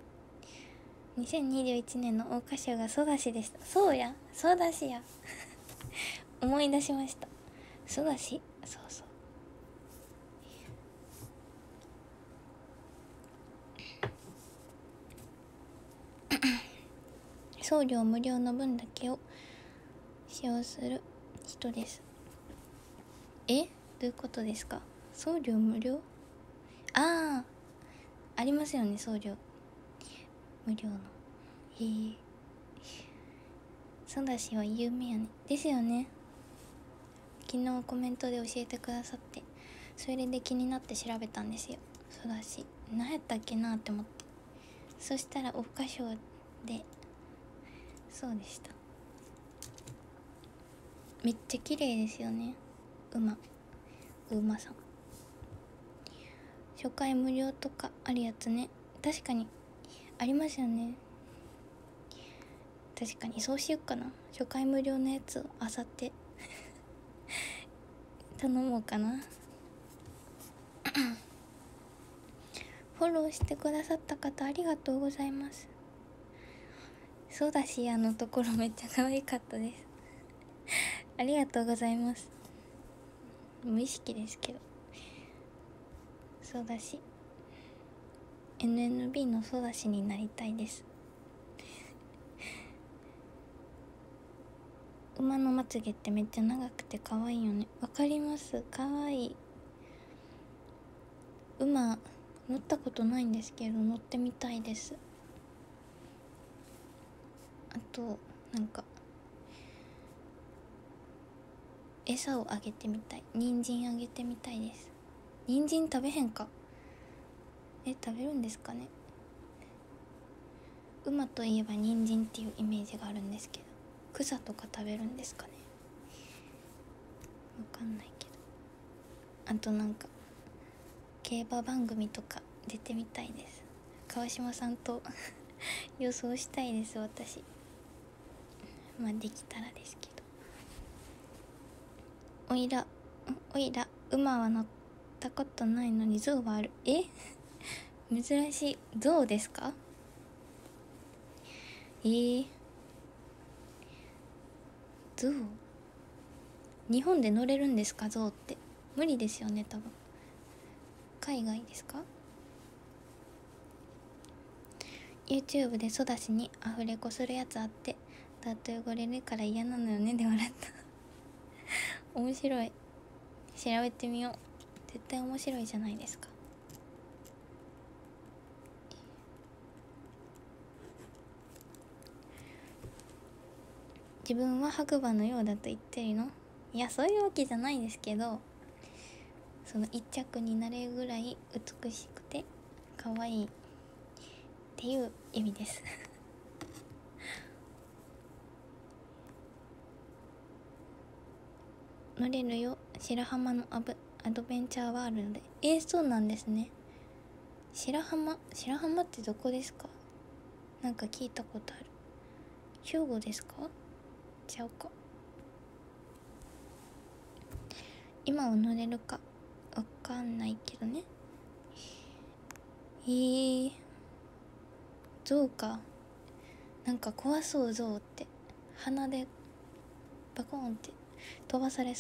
。2021年の桜花賞がソダシでした。そうや、ソダシや思い出しました。ソダシ、そうそう。送料無料の分だけを使用する人です。どういうことですか。送料無料、ありますよね、送料無料の。ソダシは有名やね。ですよね。昨日コメントで教えてくださって、それで気になって調べたんですよ。ソダシ何やったっけなって思って、そしたら桜花賞でそうでした。めっちゃ綺麗ですよね。馬さん。初回無料とかあるやつね。確かにありますよね。確かにそうしよっかな。初回無料のやつをあさって頼もうかなフォローしてくださった方ありがとうございます。ソダシヤのところめっちゃ可愛かったですありがとうございます。 無意識ですけど。そうだし NNB のソダシになりたいです。馬のまつげってめっちゃ長くて可愛いよね。わかります、可愛い。馬乗ったことないんですけど乗ってみたいです。あとなんか餌をあげてみたい。人参あげてみたいです。人参食べへんか。食べるんですかね。馬といえば人参っていうイメージがあるんですけど、草とか食べるんですかね。わかんないけど。あとなんか競馬番組とか出てみたいです。川島さんと予想したいです、私。まあできたらですけど。おいら馬は乗ったことないのに象はある。珍しい。象ですか。象、日本で乗れるんですか、象って。無理ですよね、多分。海外ですか。 YouTube でソダシにアフレコするやつあって、だって汚れるから嫌なのよねで笑った面白い。調べてみよう。絶対面白いじゃないですか。自分は白馬のようだと言ってるの。いや、そういうわけじゃないですけど、その一着になれるぐらい美しくて可愛いっていう意味です乗れるよ、白浜のアドベンチャーワールドで。そうなんですね。白浜ってどこですか。なんか聞いたことある。兵庫ですか。ちゃうか。今は乗れるかわかんないけどね。象か。なんか怖そう、象って。鼻でバコーンって飛ばされ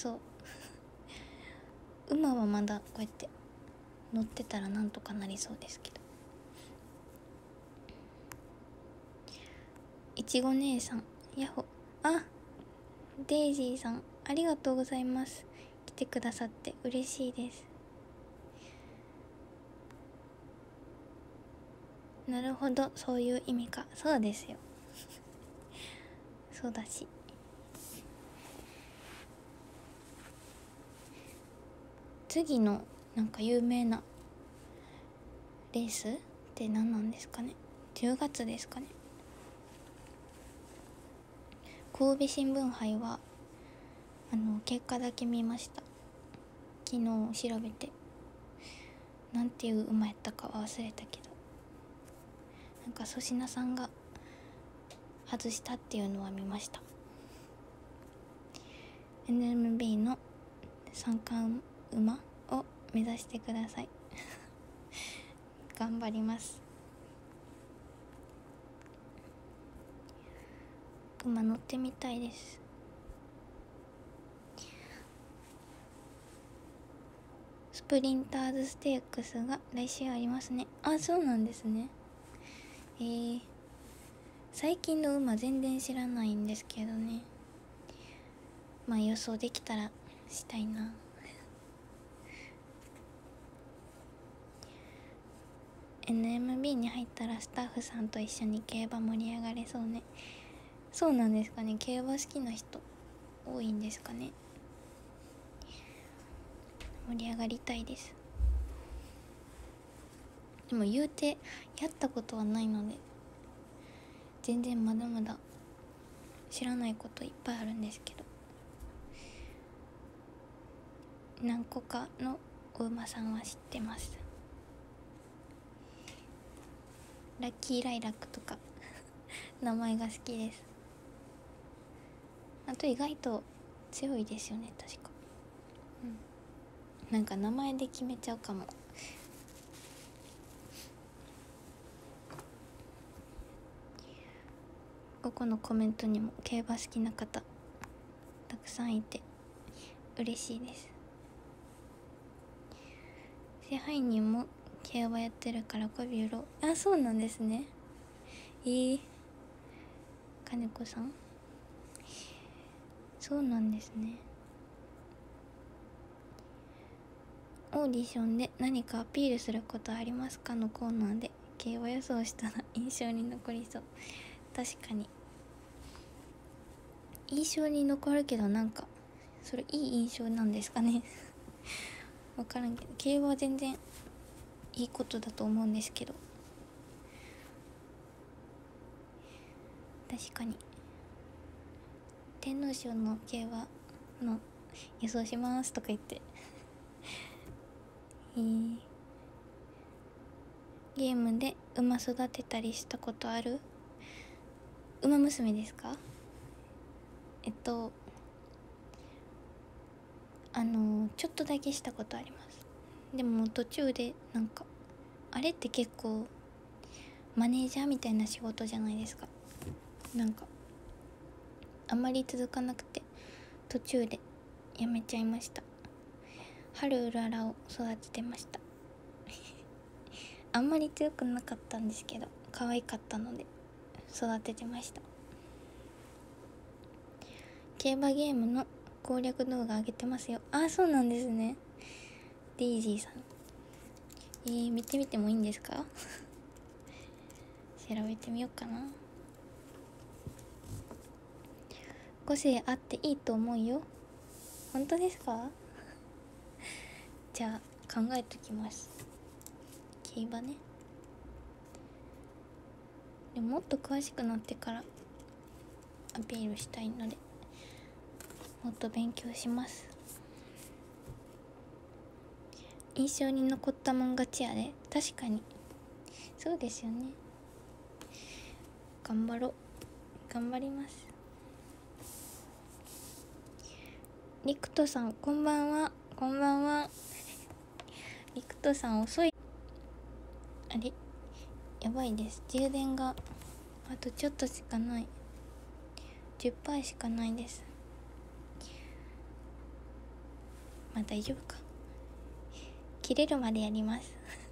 そう馬はまだこうやって乗ってたらなんとかなりそうですけど。いちご姉さん、ヤホ。デイジーさん、ありがとうございます。来てくださって嬉しいです。なるほど、そういう意味か。そうですよそうだし。次のなんか有名なレースって何なんですかね。10月ですかね。神戸新聞杯は結果だけ見ました。昨日調べて、なんていう馬やったかは忘れたけど、なんか粗品さんが外したっていうのは見ました。 NMB の三冠馬を目指してください頑張ります。馬乗ってみたいです。スプリンターズステークスが来週ありますね。そうなんですね。最近の馬全然知らないんですけどね。まあ予想できたらしたいな。NMB に入ったらスタッフさんと一緒に競馬盛り上がれそうね。そうなんですかね。競馬好きな人多いんですかね。盛り上がりたいです。でも言うてやったことはないので、全然まだまだ知らないこといっぱいあるんですけど、何個かのお馬さんは知ってます。ラッキーライラックとか名前が好きです。あと意外と強いですよね、確か。なんか名前で決めちゃうかも。ここのコメントにも競馬好きな方たくさんいて嬉しいです。 支配人も競馬やってるから媚び売ろう。あ、そうなんですね。金子さん、そうなんですね。オーディションで何かアピールすることありますかのコーナーで競馬予想したら印象に残りそう。確かに印象に残るけど、なんかそれいい印象なんですかね分からんけど、競馬は全然いいことだと思うんですけど、確かに天皇賞の競馬の予想しますとか言ってゲームで馬育てたりしたことある？馬娘ですか？ちょっとだけしたことあります。でも途中でなんか、あれって結構マネージャーみたいな仕事じゃないですか。なんかあんまり続かなくて途中でやめちゃいました。春うららを育ててましたあんまり強くなかったんですけど可愛かったので育ててました。競馬ゲームの攻略動画上げてますよ。あ、そうなんですね。デイジーさん、見てみてもいいんですか調べてみようかな。個性あっていいと思うよ。本当ですか？じゃあ考えときます。競馬ね。でももっと詳しくなってからアピールしたいのでもっと勉強します。印象に残ったもん勝ちやで。確かにそうですよね。頑張ろう。頑張ります。リクトさんこんばんは。こんばんは。リクトさん遅い。あれやばいです。充電があとちょっとしかない。10% しかないです。まあ大丈夫か。切れるまでやります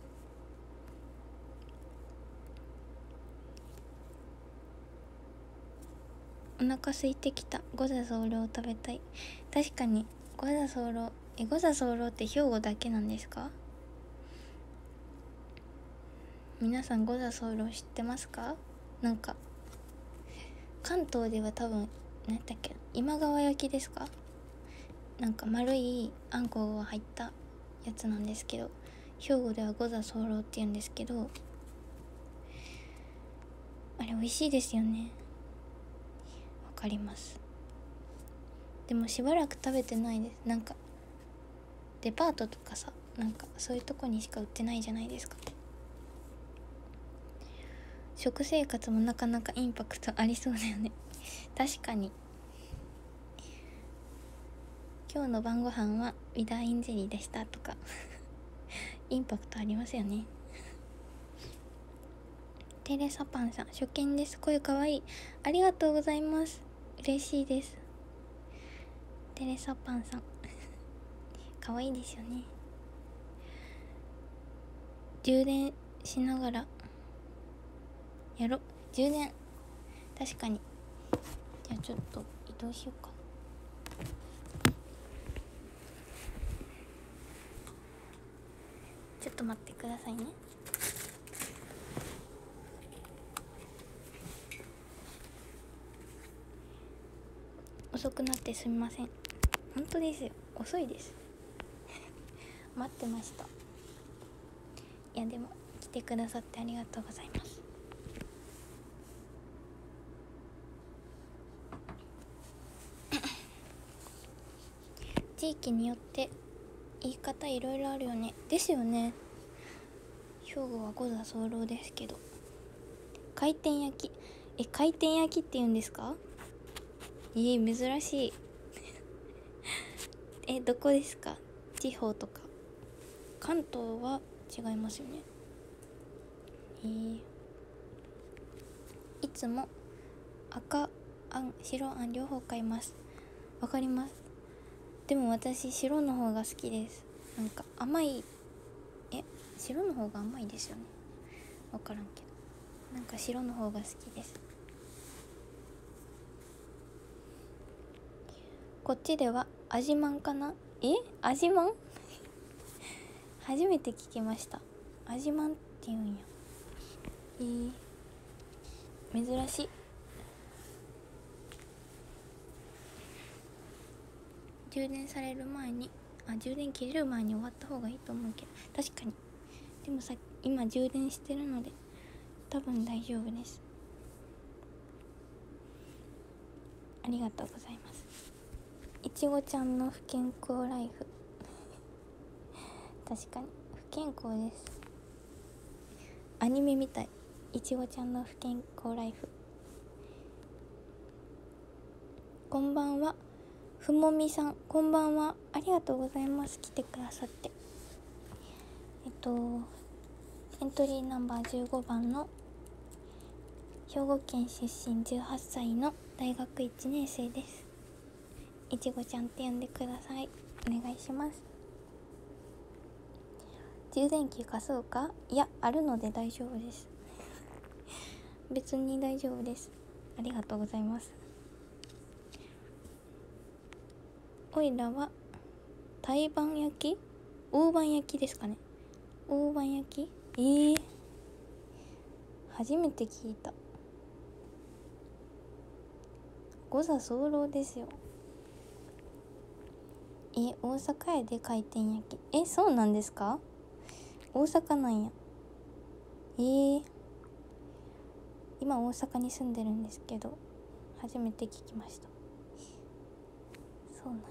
お腹空いてきた。五座候を食べたい。確かに五座候、五座候って兵庫だけなんですか？皆さん五座候知ってますか？なんか関東では多分何だっけ、今川焼きですか？なんか丸いあんこが入ったやつなんですけど、兵庫では五座候って言うんですけど、あれ美味しいですよね。わかります。でもしばらく食べてないです。なんかデパートとかさ、なんかそういうとこにしか売ってないじゃないですか。食生活もなかなかインパクトありそうだよね確かに。今日の晩ご飯はウィダーインゼリーでしたとかインパクトありますよね。テレサパンさん初見です。声かわいい。ありがとうございます。嬉しいです。テレサパンさんかわいいですよね。充電しながらやろ。充電確かに。じゃあちょっと移動しようか。ちょっと待ってくださいね。遅くなってすみません。本当ですよ、遅いです待ってました。いやでも来てくださってありがとうございます。地域によって言い方いろいろあるよね。ですよね。兵庫は五座候ですけど、回転焼き、回転焼きって言うんですか？珍しいどこですか？地方とか関東は違いますよね。いつも赤あん白あん両方買います。わかります。でも私白の方が好きです。なんか甘い白の方が甘いですよね。分からんけど、なんか白の方が好きです。こっちでは味まんかな。味まん初めて聞きました。味まんって言うんや。珍しい。充電される前に充電切れる前に終わった方がいいと思うけど、確かに。でも今充電してるので多分大丈夫です。ありがとうございます。いちごちゃんの不健康ライフ確かに不健康です。アニメみたい。いちごちゃんの不健康ライフ。こんばんは。ふもみさん、こんばんは。ありがとうございます。来てくださって。エントリーナンバー15番の兵庫県出身18歳の大学1年生です。いちごちゃんって呼んでください。お願いします。充電器貸そうか？いや、あるので大丈夫です別に大丈夫です。ありがとうございます。おいらは大判焼き？大判焼きですかね。大判焼き？初めて聞いた。五座候ですよ。大阪屋で回転焼き。そうなんですか？大阪なんや。今大阪に住んでるんですけど初めて聞きました。そうなんや。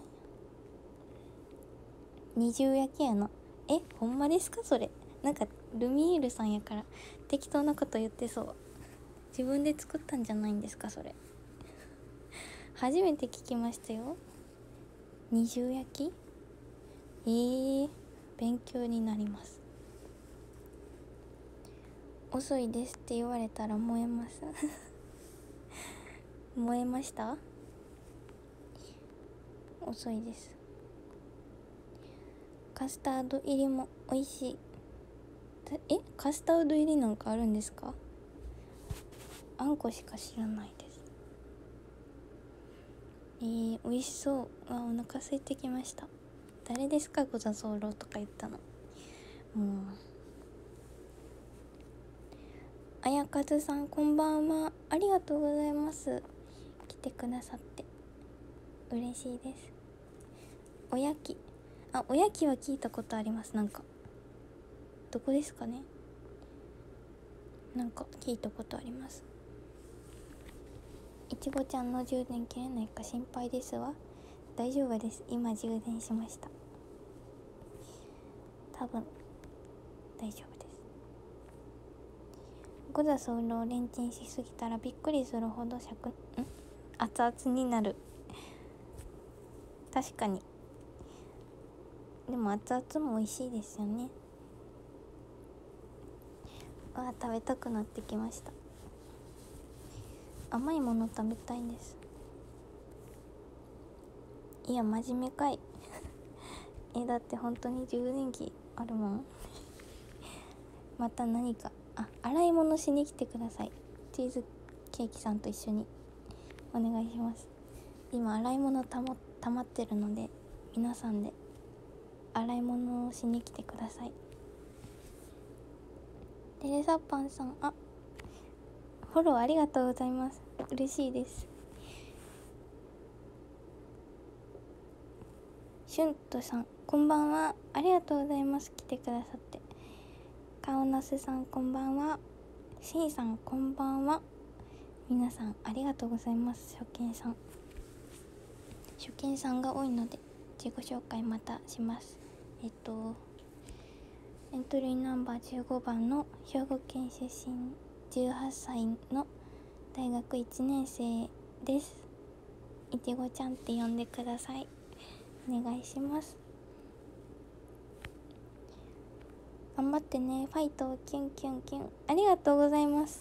二重焼きやな。ほんまですかそれ。なんかルミエールさんやから適当なこと言ってそう。自分で作ったんじゃないんですかそれ。初めて聞きましたよ。二重焼き？勉強になります。遅いですって言われたら燃えます燃えました？遅いです。カスタード入りも美味しい。カスタード入りなんかあるんですか？あんこしか知らないです。美味しそう。お腹空いてきました。誰ですかご座候とか言ったの。あやかずさん、こんばんは。ありがとうございます。来てくださって嬉しいです。おやきは聞いたことあります。なんかどこですかね。なんか聞いたことあります。いちごちゃんの充電切れないか心配ですわ。大丈夫です。今充電しました。多分大丈夫です。五座候をレンチンしすぎたらびっくりするほど熱々になる。確かに。でも熱々も美味しいですよね。食べたくなってきました。甘いもの食べたいんです。いや真面目かいだって本当に充電器あるもんまた何か洗い物しに来てください。チーズケーキさんと一緒にお願いします。今洗い物たまってるので皆さんで洗い物をしに来てください。テレサパンさん、フォローありがとうございます。嬉しいです。シュントさん、こんばんは。ありがとうございます。来てくださって。カオナスさん、こんばんは。シンさん、こんばんは。皆さんありがとうございます。初見さんが多いので自己紹介またします。エントリーナンバー15番の兵庫県出身18歳の大学1年生です。いちごちゃんって呼んでください。お願いします。頑張ってね。ファイトキュンキュンキュン。ありがとうございます。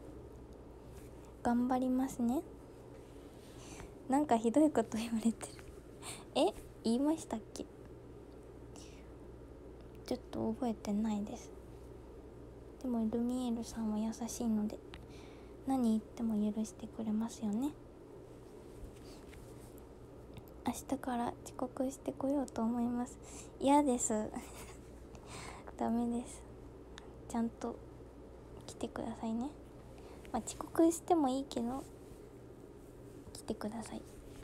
頑張りますね。なんかひどいこと言われてる言いましたっけ？ ちょっと覚えてないです。でもルミエールさんは優しいので何言っても許してくれますよね。明日から遅刻してこようと思います。嫌ですダメです。ちゃんと来てくださいね。遅刻してもいいけど来てください。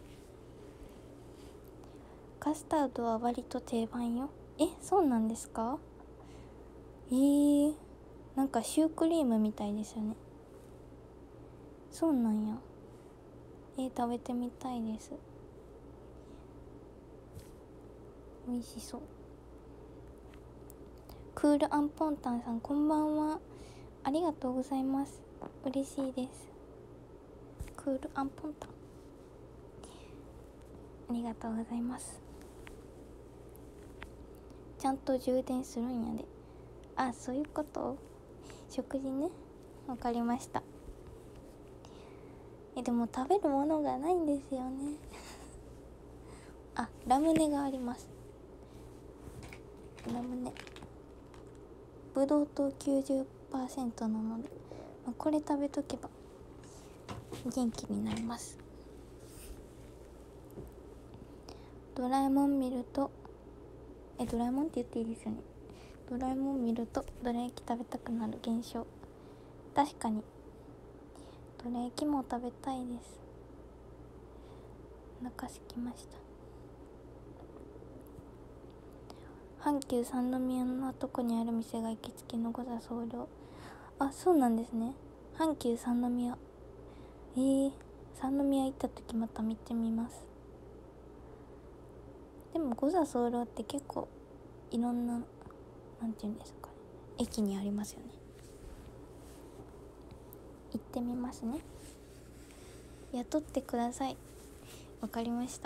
カスタードは割と定番よ。そうなんですか？なんかシュークリームみたいですよね。そうなんや。食べてみたいです。美味しそう。クールアンポンタンさん、こんばんは。ありがとうございます。嬉しいです。クールアンポンタン、ありがとうございます。ちゃんと充電するんやで。そういうこと。食事ね、わかりました。でも食べるものがないんですよねラムネがあります。ラムネブドウ糖 90% なので、これ食べとけば元気になります。ドラえもん見るとドラえもんって言っていいですよね。ドラえもん見るとどら焼き食べたくなる現象。確かにどら焼きも食べたいです。お腹すきました。阪急三宮のとこにある店が行きつけの五座総領。そうなんですね。阪急三宮、三宮行った時また見てみます。でも五座総領って結構いろんな、なんていうんですかね、駅にありますよね。行ってみますね。雇ってください。わかりました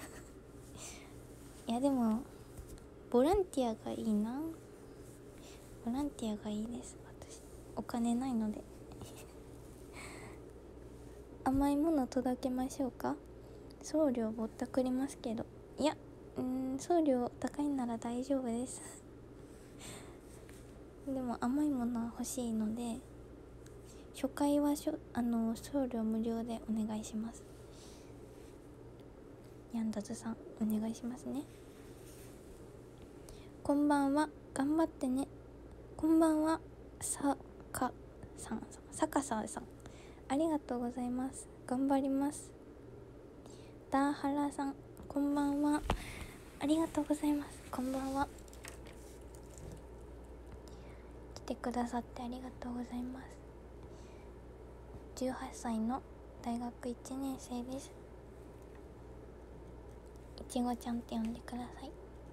いやでもボランティアがいいな。ボランティアがいいです。私お金ないので甘いもの届けましょうか。送料ぼったくりますけど。いや、送料高いなら大丈夫ですでも甘いものは欲しいので、初回は送料無料でお願いします。ヤンダズさんお願いしますね。こんばんは、頑張ってね。こんばんは、さかさん、ありがとうございます。頑張ります。ダーハラさん、こんばんは、ありがとうございます。こんばんは。来てくださってありがとうございます。18歳の大学1年生です。いちごちゃんって呼んでください。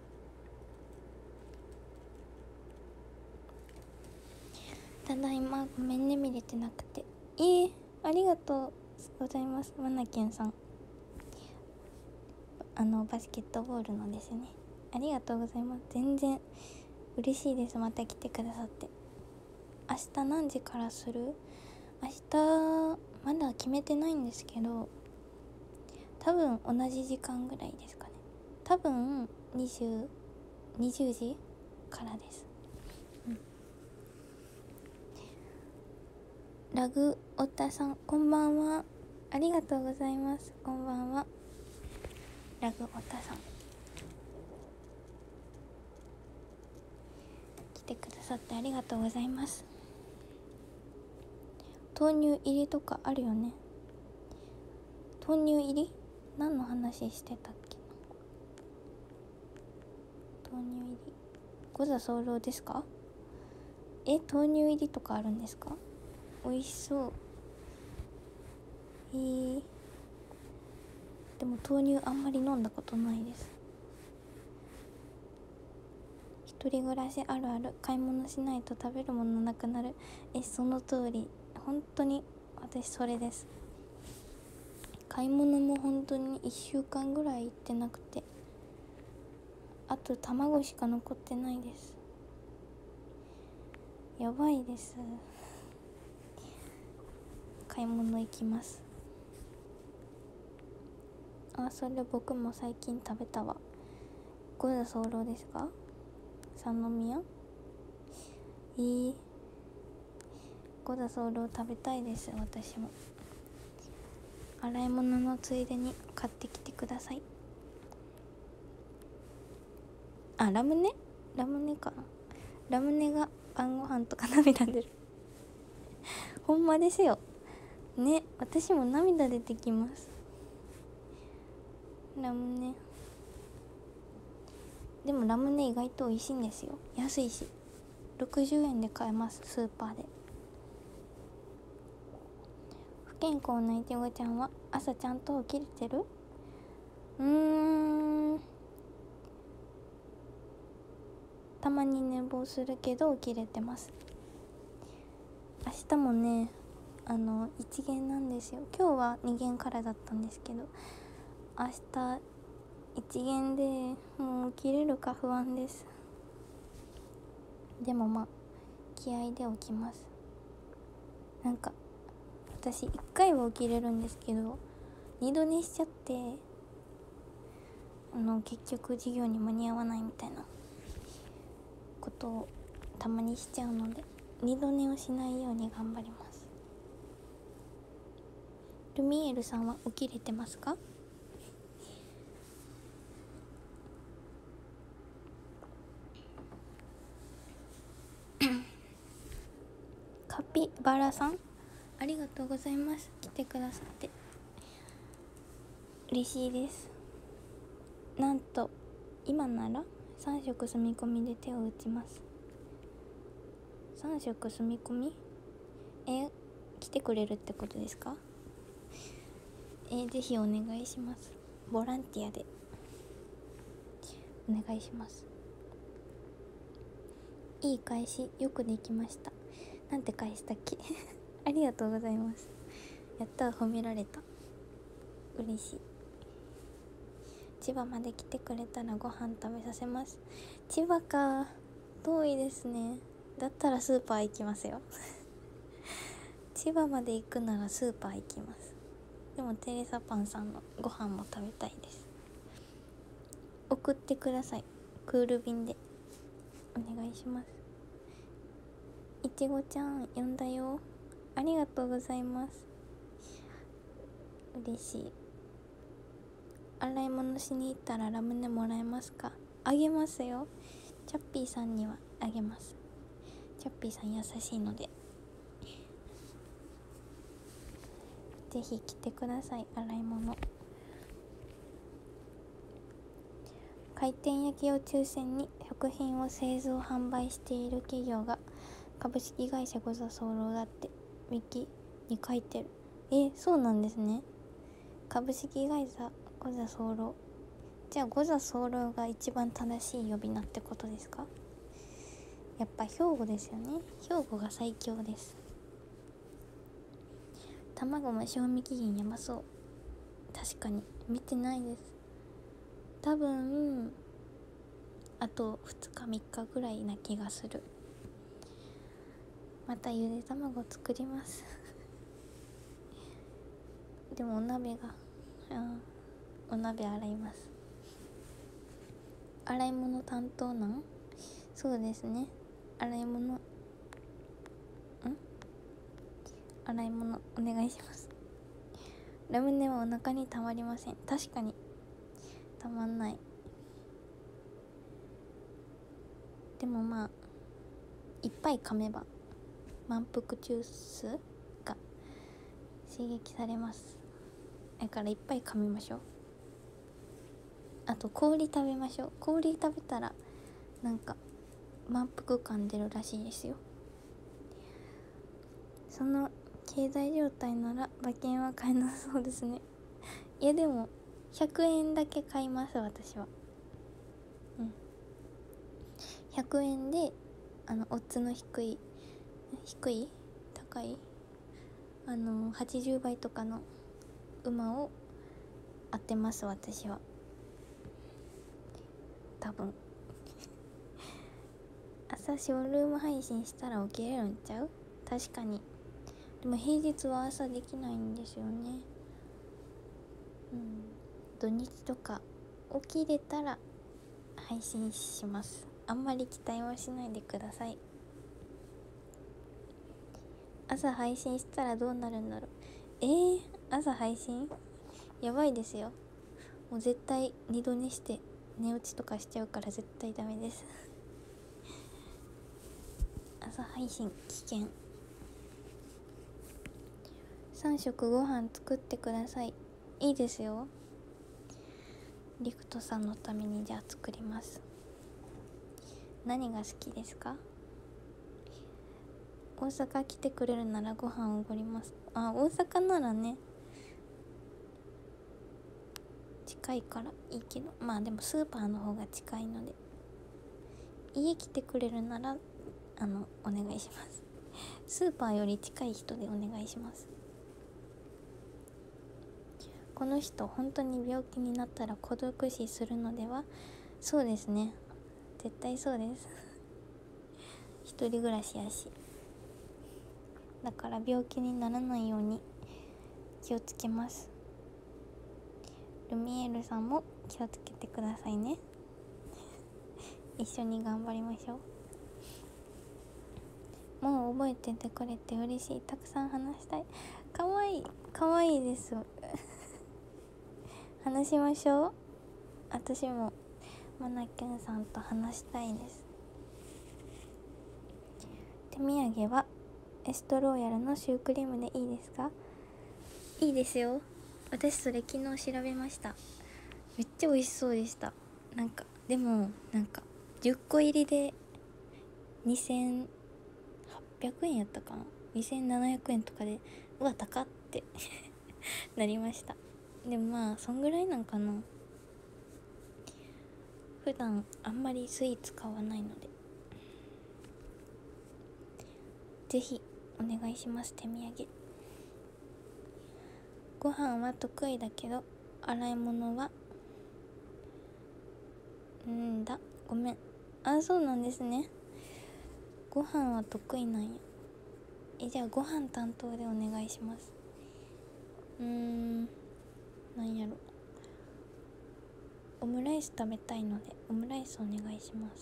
ただいま、ごめんね見れてなくて。ありがとうございます。マナケンさん、バスケットボールのですね。ありがとうございます。全然嬉しいです。また来てくださって。明日何時からする？明日まだ決めてないんですけど、多分同じ時間ぐらいですかね。多分20時からです。ラグオタさん、こんばんは。ありがとうございます。こんばんは。ラグオタさん、来てくださってありがとうございます。豆乳入りとかあるよね。豆乳入り？何の話してたっけな。豆乳入り五座早漏ですか？豆乳入りとかあるんですか？美味しそう。でも豆乳あんまり飲んだことないです。一人暮らしあるある、買い物しないと食べるものなくなる。その通り、本当に私それです。買い物も本当に1週間ぐらい行ってなくて、あと卵しか残ってないです。やばいです。買い物行きます。それ僕も最近食べたわ。五座早漏ですか？ 三宮。ゴザソウルを食べたいです。私も洗い物のついでに買ってきてください。あ、ラムネかな。ラムネが晩ご飯とか涙出るほんまですよね。私も涙出てきます。ラムネでもラムネ意外と美味しいんですよ。安いし60円で買えます、スーパーで。不健康ないちごちゃんは朝ちゃんと起きれてる？たまに寝坊するけど起きれてます。明日もね1限なんですよ。今日は2限からだったんですけど、明日1限でもう起きれるか不安です。でもまあ気合で起きます。なんか私1回は起きれるんですけど2度寝しちゃって結局授業に間に合わないみたいなことをたまにしちゃうので、2度寝をしないように頑張ります。ルミエールさんは起きれてますか？カピバラさん、ありがとうございます。来てくださって嬉しいです。なんと今なら3色住み込みで手を打ちます。3色住み込み来てくれるってことですか？ぜひお願いします。ボランティアでお願いします。いい返しよくできました。なんて返したっけありがとうございます。やったー、褒められた。嬉しい。千葉まで来てくれたらご飯食べさせます。千葉か、遠いですね。だったらスーパー行きますよ千葉まで行くならスーパー行きます。でもテレサパンさんのご飯も食べたいです。送ってください、クール便でお願いします。いちごちゃん呼んだよ、ありがとうございます。嬉しい。洗い物しに行ったらラムネもらえますか？あげますよ。チャッピーさんにはあげます。チャッピーさん優しいのでぜひ来てください。洗い物、回転焼きを抽選に食品を製造販売している企業が株式会社ゴザソウルだってウィキに書いてる。そうなんですね。株式会社ゴザソウル、じゃあゴザソウルが一番正しい呼び名ってことですか？やっぱ兵庫ですよね。兵庫が最強です。卵も賞味期限やばそう。確かに見てないです。多分あと2日3日ぐらいな気がする。またゆで卵作りますでもお鍋がお鍋洗います。洗い物担当なん？そうですね。洗い物お願いします。ラムネはお腹にたまりません。確かにたまんない。でもまあいっぱい噛めば満腹中枢が刺激されます。だからいっぱい噛みましょう。あと氷食べましょう。氷食べたらなんか満腹感出るらしいですよ。その経済状態なら馬券は買えなそうですね。いやでも100円だけ買います、私は。100円でオッズの低い高い80倍とかの馬を当てます、私は。多分朝ショールーム配信したら起きれるんちゃう？確かに。でも平日は朝できないんですよね。土日とか起きれたら配信します。 あんまり期待はしないでください。朝配信したらどうなるんだろう。朝配信やばいですよ。もう絶対二度寝して寝落ちとかしちゃうから絶対ダメです朝配信危険。3食ご飯作ってください。いいですよ。リクトさんのためにじゃあ作ります。何が好きですか？大阪来てくれるならご飯おごります。大阪ならね近いからいいけど、まあでもスーパーの方が近いので、家来てくれるならお願いしますスーパーより近い人でお願いします。この人本当に病気になったら孤独死するのでは？そうですね、絶対そうです一人暮らしやし、だから病気にならないように気をつけます。ルミエールさんも気をつけてくださいね一緒に頑張りましょう。もう覚えててくれて嬉しい。たくさん話したい。かわいいかわいいです話しましょう。私もマナキュンさんと話したいです。手土産はエストローヤルのシュークリームでいいですか？いいですよ。私それ昨日調べました。めっちゃ美味しそうでした。でも10個入りで2800円やったかな、2700円とかで、うわ高ってなりました。でもまあそんぐらいなんかな。普段あんまりスイーツ買わないので、ぜひお願いします。手土産。ご飯は得意だけど洗い物はごめん。そうなんですね。ご飯は得意なんや。じゃあご飯担当でお願いします。なんやろ、オムライス食べたいのでオムライスお願いします。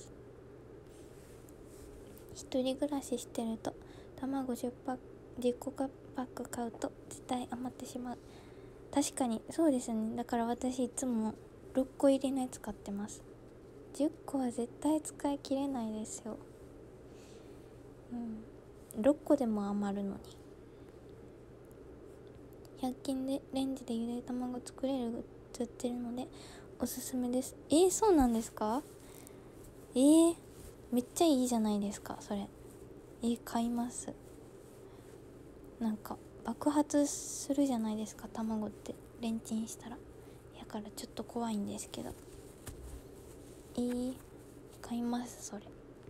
一人暮らししてると卵10個パック買うと絶対余ってしまう。確かにそうですね。だから私いつも6個入りのやつ買ってます。10個は絶対使い切れないですよ。6個でも余るのに。100均でレンジでゆで卵作れるグッズ売ってるのでおすすめです。そうなんですか？めっちゃいいじゃないですかそれ。買います。爆発するじゃないですか卵ってレンチンしたら。やからちょっと怖いんですけど、買いますそれ。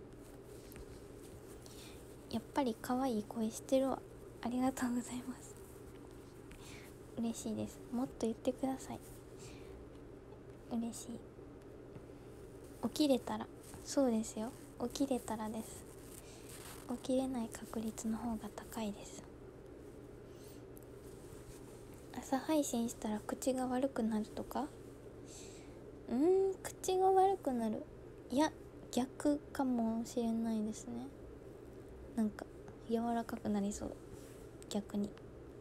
やっぱり可愛い声してるわ。ありがとうございます。嬉しいです。もっと言ってください。嬉しい。起きれたら。そうですよ、起きれたらです。起きれない確率の方が高いです。朝配信したら口が悪くなるとか？口が悪くなる、いや逆かもしれないですね。柔らかくなりそう、逆に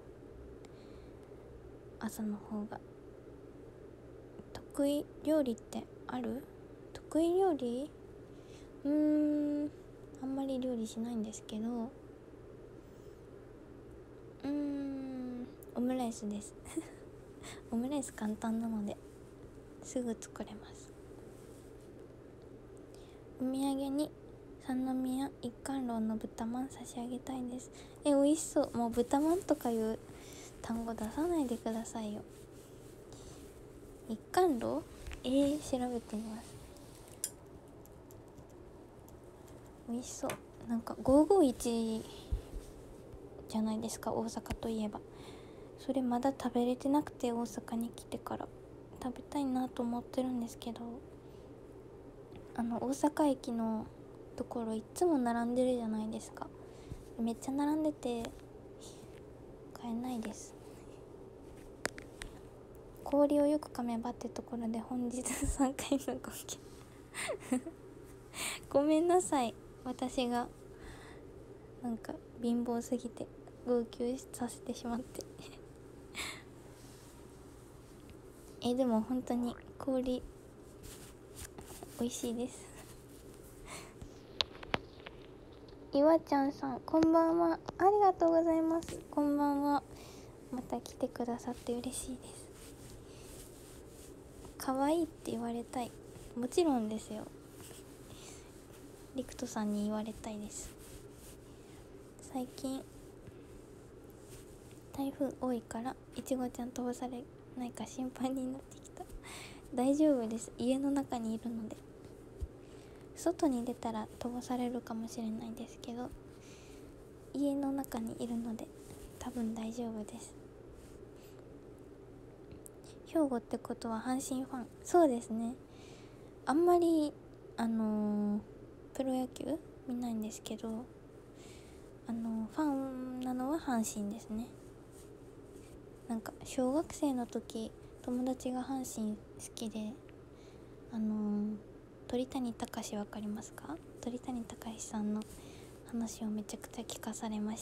朝の方が。得意料理ってある？得意料理？あんまり料理しないんですけど、オムライスですオムライス簡単なのですぐ作れます。お土産に三宮一貫楼の豚まん差し上げたいです。美味しそう。もう豚まんとかいう単語出さないでくださいよ。一貫楼？調べてみます。美味しそう。551じゃないですか大阪といえば。それまだ食べれてなくて、大阪に来てから食べたいなと思ってるんですけど、大阪駅のところいつも並んでるじゃないですか。めっちゃ並んでて買えないです。氷をよく噛めばってところで本日3回のごきごめんなさい、私がなんか貧乏すぎて号泣させてしまってでも本当に氷美味しいです。いわちゃんさん、こんばんは。ありがとうございます。こんばんは。また来てくださって嬉しいです。可愛いって言われたい。もちろんですよ。リクトさんに言われたいです。最近台風多いからいちごちゃん飛ばされないか心配になってきた。大丈夫です。家の中にいるので。外に出たら飛ばされるかもしれないですけど、家の中にいるので多分大丈夫です。兵庫ってことは阪神ファン。そうですね。あんまりプロ野球見ないんですけど、ファンなのは阪神ですね。なんか小学生の時友達が阪神好きで、鳥谷敬わかりますか？鳥谷敬さんの話をめちゃくちゃ聞かされました。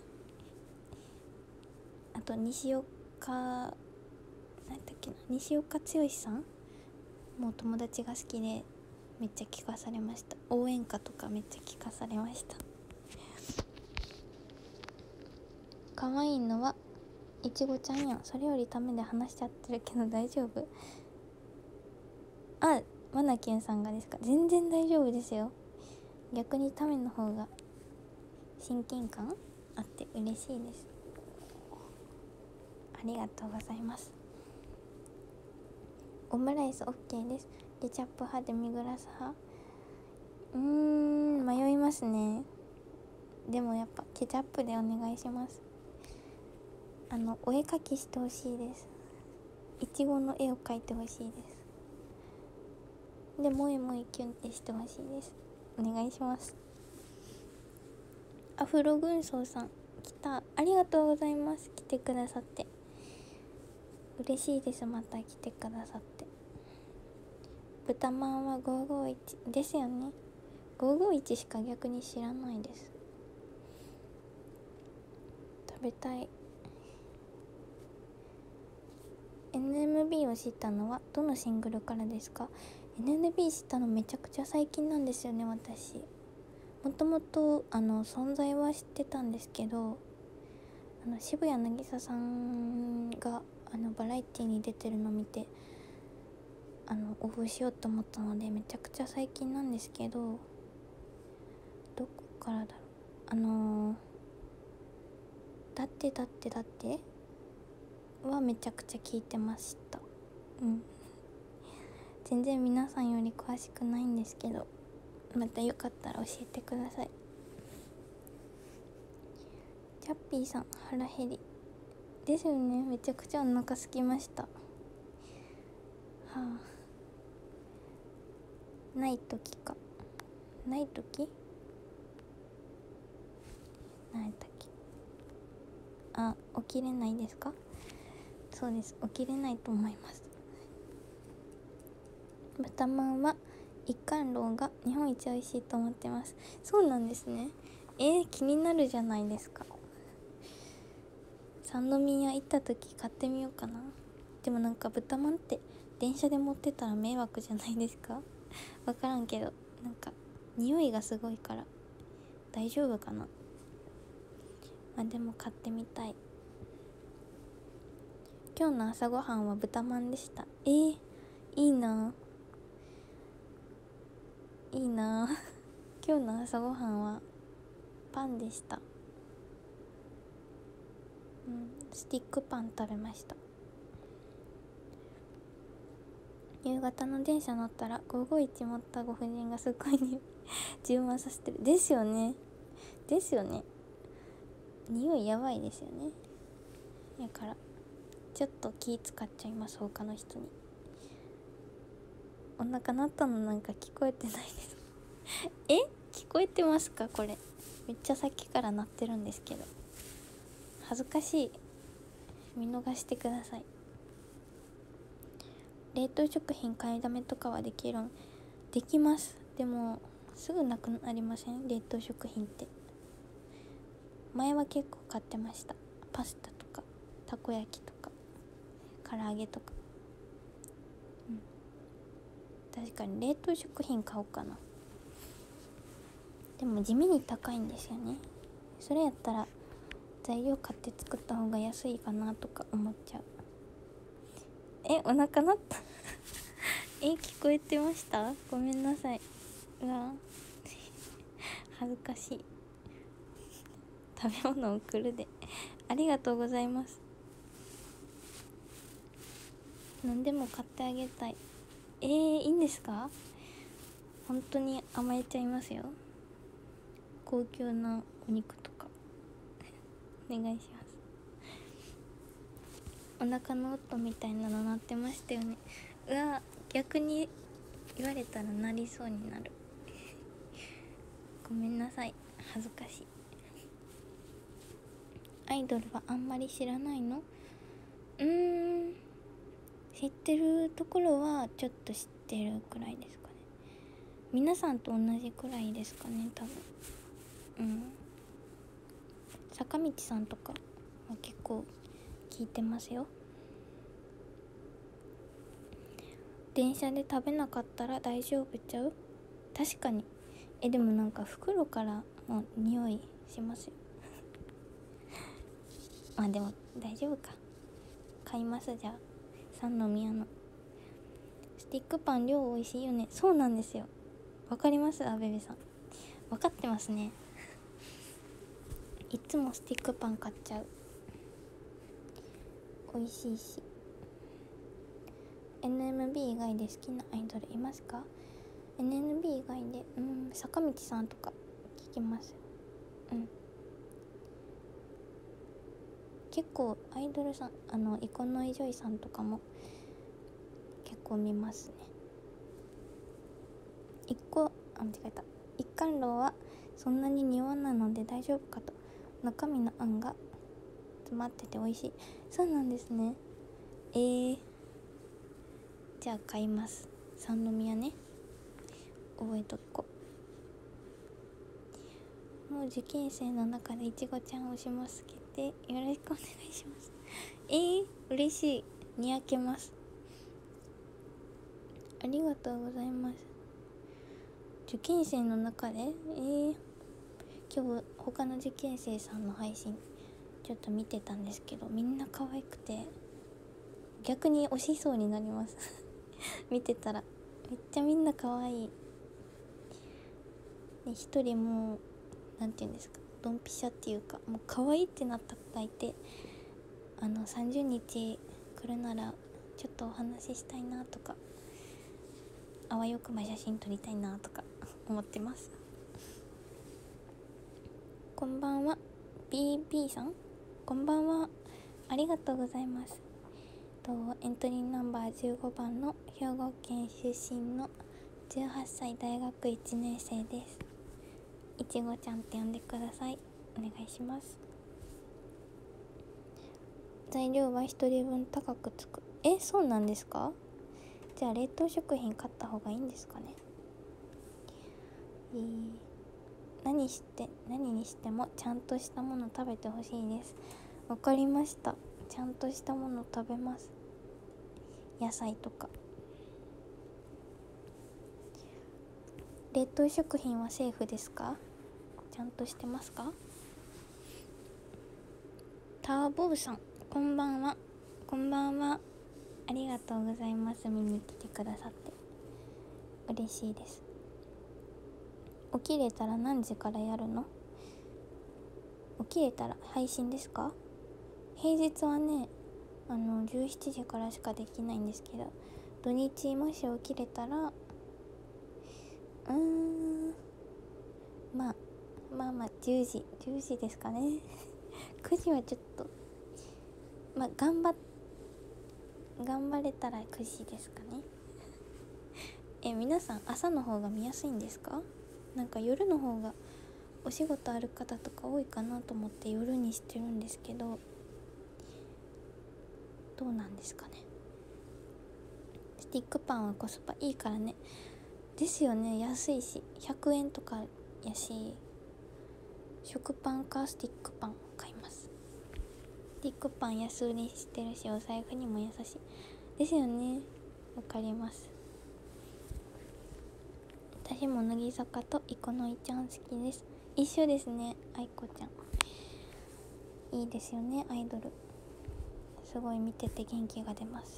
あと西岡剛さんもう友達が好きでめっちゃ聞かされました。応援歌とかめっちゃ聞かされました。可愛いのはいちごちゃんやん。それよりためで話しちゃってるけど大丈夫？マナケンさんがですか？全然大丈夫ですよ。逆にための方が親近感あって嬉しいです。ありがとうございます。オムライス OK です。ケチャップ派デミグラス派？迷いますね。でもやっぱケチャップでお願いします。お絵描きしてほしいです。いちごの絵を描いてほしいです。でもえもえキュンってしてほしいです。お願いします。アフロ軍曹さん来た。ありがとうございます。来てくださって嬉しいです。また来てくださって。豚まんは551ですよね。551しか逆に知らないです。食べたい。 NMB を知ったのはどのシングルからですか？ NMB 知ったのめちゃくちゃ最近なんですよね。私もともと存在は知ってたんですけど、渋谷渚さんがバラエティに出てるのを見て応募しようと思ったのでめちゃくちゃ最近なんですけど、どこからだろう。だってはめちゃくちゃ聞いてました。全然皆さんより詳しくないんですけど、またよかったら教えてください。チャッピーさん腹減りですよね。めちゃくちゃお腹空きました。ない時か。ない時何やったっけ？起きれないですか？そうです、起きれないと思います。豚まんは一貫楼が日本一美味しいと思ってます。そうなんですね。気になるじゃないですか。三宮行った時買ってみようかな。でもなんか豚まんって電車で持ってたら迷惑じゃないですか？わからんけど、なんか匂いがすごいから大丈夫かな。でも買ってみたい。今日の朝ごはんは豚まんでした。いいないいな今日の朝ごはんはパンでした。スティックパン食べました。夕方の電車乗ったら551持ったご婦人がすっごいに充満させてる。ですよね匂いやばいですよね。だからちょっと気使っちゃいます。他の人にお腹鳴ったのなんか聞こえてないです聞こえてますか？これめっちゃさっきから鳴ってるんですけど、恥ずかしい。見逃してください。冷凍食品買いだめとかはできます。でもすぐなくなりません？冷凍食品って。前は結構買ってました。パスタとかたこ焼きとか唐揚げとか。確かに冷凍食品買おうかな。でも地味に高いんですよね。それやったら材料買って作った方が安いかなとか思っちゃう。お腹鳴った聞こえてました？ごめんなさい。うわ恥ずかしい。食べ物を送るでありがとうございます。何でも買ってあげたい。いいんですか？本当に甘えちゃいますよ。高級なお肉とかお願いします。お腹の音みたいなの鳴ってましたよね。うわ、逆に言われたらなりそうになるごめんなさい、恥ずかしい。アイドルはあんまり知らないの？知ってるところはちょっと知ってるくらいですかね。皆さんと同じくらいですかね、多分。坂道さんとかは結構聞いてますよ。電車で食べなかったら大丈夫ちゃう？確かに。でもなんか袋からも匂いしますよまあでも大丈夫か。買います。じゃあ三宮のスティックパン量美味しいよね。そうなんですよ。わかります？あべべさん分かってますねいつもスティックパン買っちゃう。美味しいし。 NMB 以外で好きなアイドルいますか？ NMB 以外で坂道さんとか聞きます。結構アイドルさんイコノイジョイさんとかも結構見ますね。間違えた。一貫楼はそんなに匂わないので大丈夫かと。中身のあんが詰まってて美味しい。そうなんですね。じゃあ買います。三宮ね、覚えとこう。もう受験生の中でいちごちゃん推します決定。よろしくお願いします。嬉しい。にやけます。ありがとうございます。受験生の中で今日他の受験生さんの配信ちょっと見てたんですけど、みんな可愛くて逆に推しそうになります見てたらめっちゃみんな可愛い。で一人もうなんていうんですか、ドンピシャっていうかもう可愛いってなった子がいて、30日来るならちょっとお話ししたいなとか、あわよくば写真撮りたいなとか思ってます。こんばんは BB さん、こんばんは。ありがとうございます。エントリーナンバー15番の兵庫県出身の18歳大学1年生です。いちごちゃんって呼んでください。お願いします。材料は1人分高くつく。そうなんですか？じゃあ冷凍食品買った方がいいんですかね。何にしてもちゃんとしたもの食べてほしいです。わかりました。ちゃんとしたもの食べます。野菜とか。冷凍食品はセーフですか？ちゃんとしてますか？ターボーさん、こんばんは。こんばんは。ありがとうございます。見に来てくださって嬉しいです。起きれたら何時からやるの？起きれたら配信ですか？平日はね17時からしかできないんですけど、土日もし起きれたらまあ10時ですかね9時はちょっと頑張れたら9時ですかね。皆さん朝の方が見やすいんですか？なんか夜の方がお仕事ある方とか多いかなと思って夜にしてるんですけど、どうなんですかね。スティックパンはコスパいいからね。 ですよね。安いし100円とかやし、食パンかスティックパン買います。スティックパン安売りしてるし、お財布にも優しいですよね。わかります。私も乃木坂といこのいちゃん好きです。一緒ですね。あいこちゃんいいですよね。アイドルすごい見てて元気が出ます。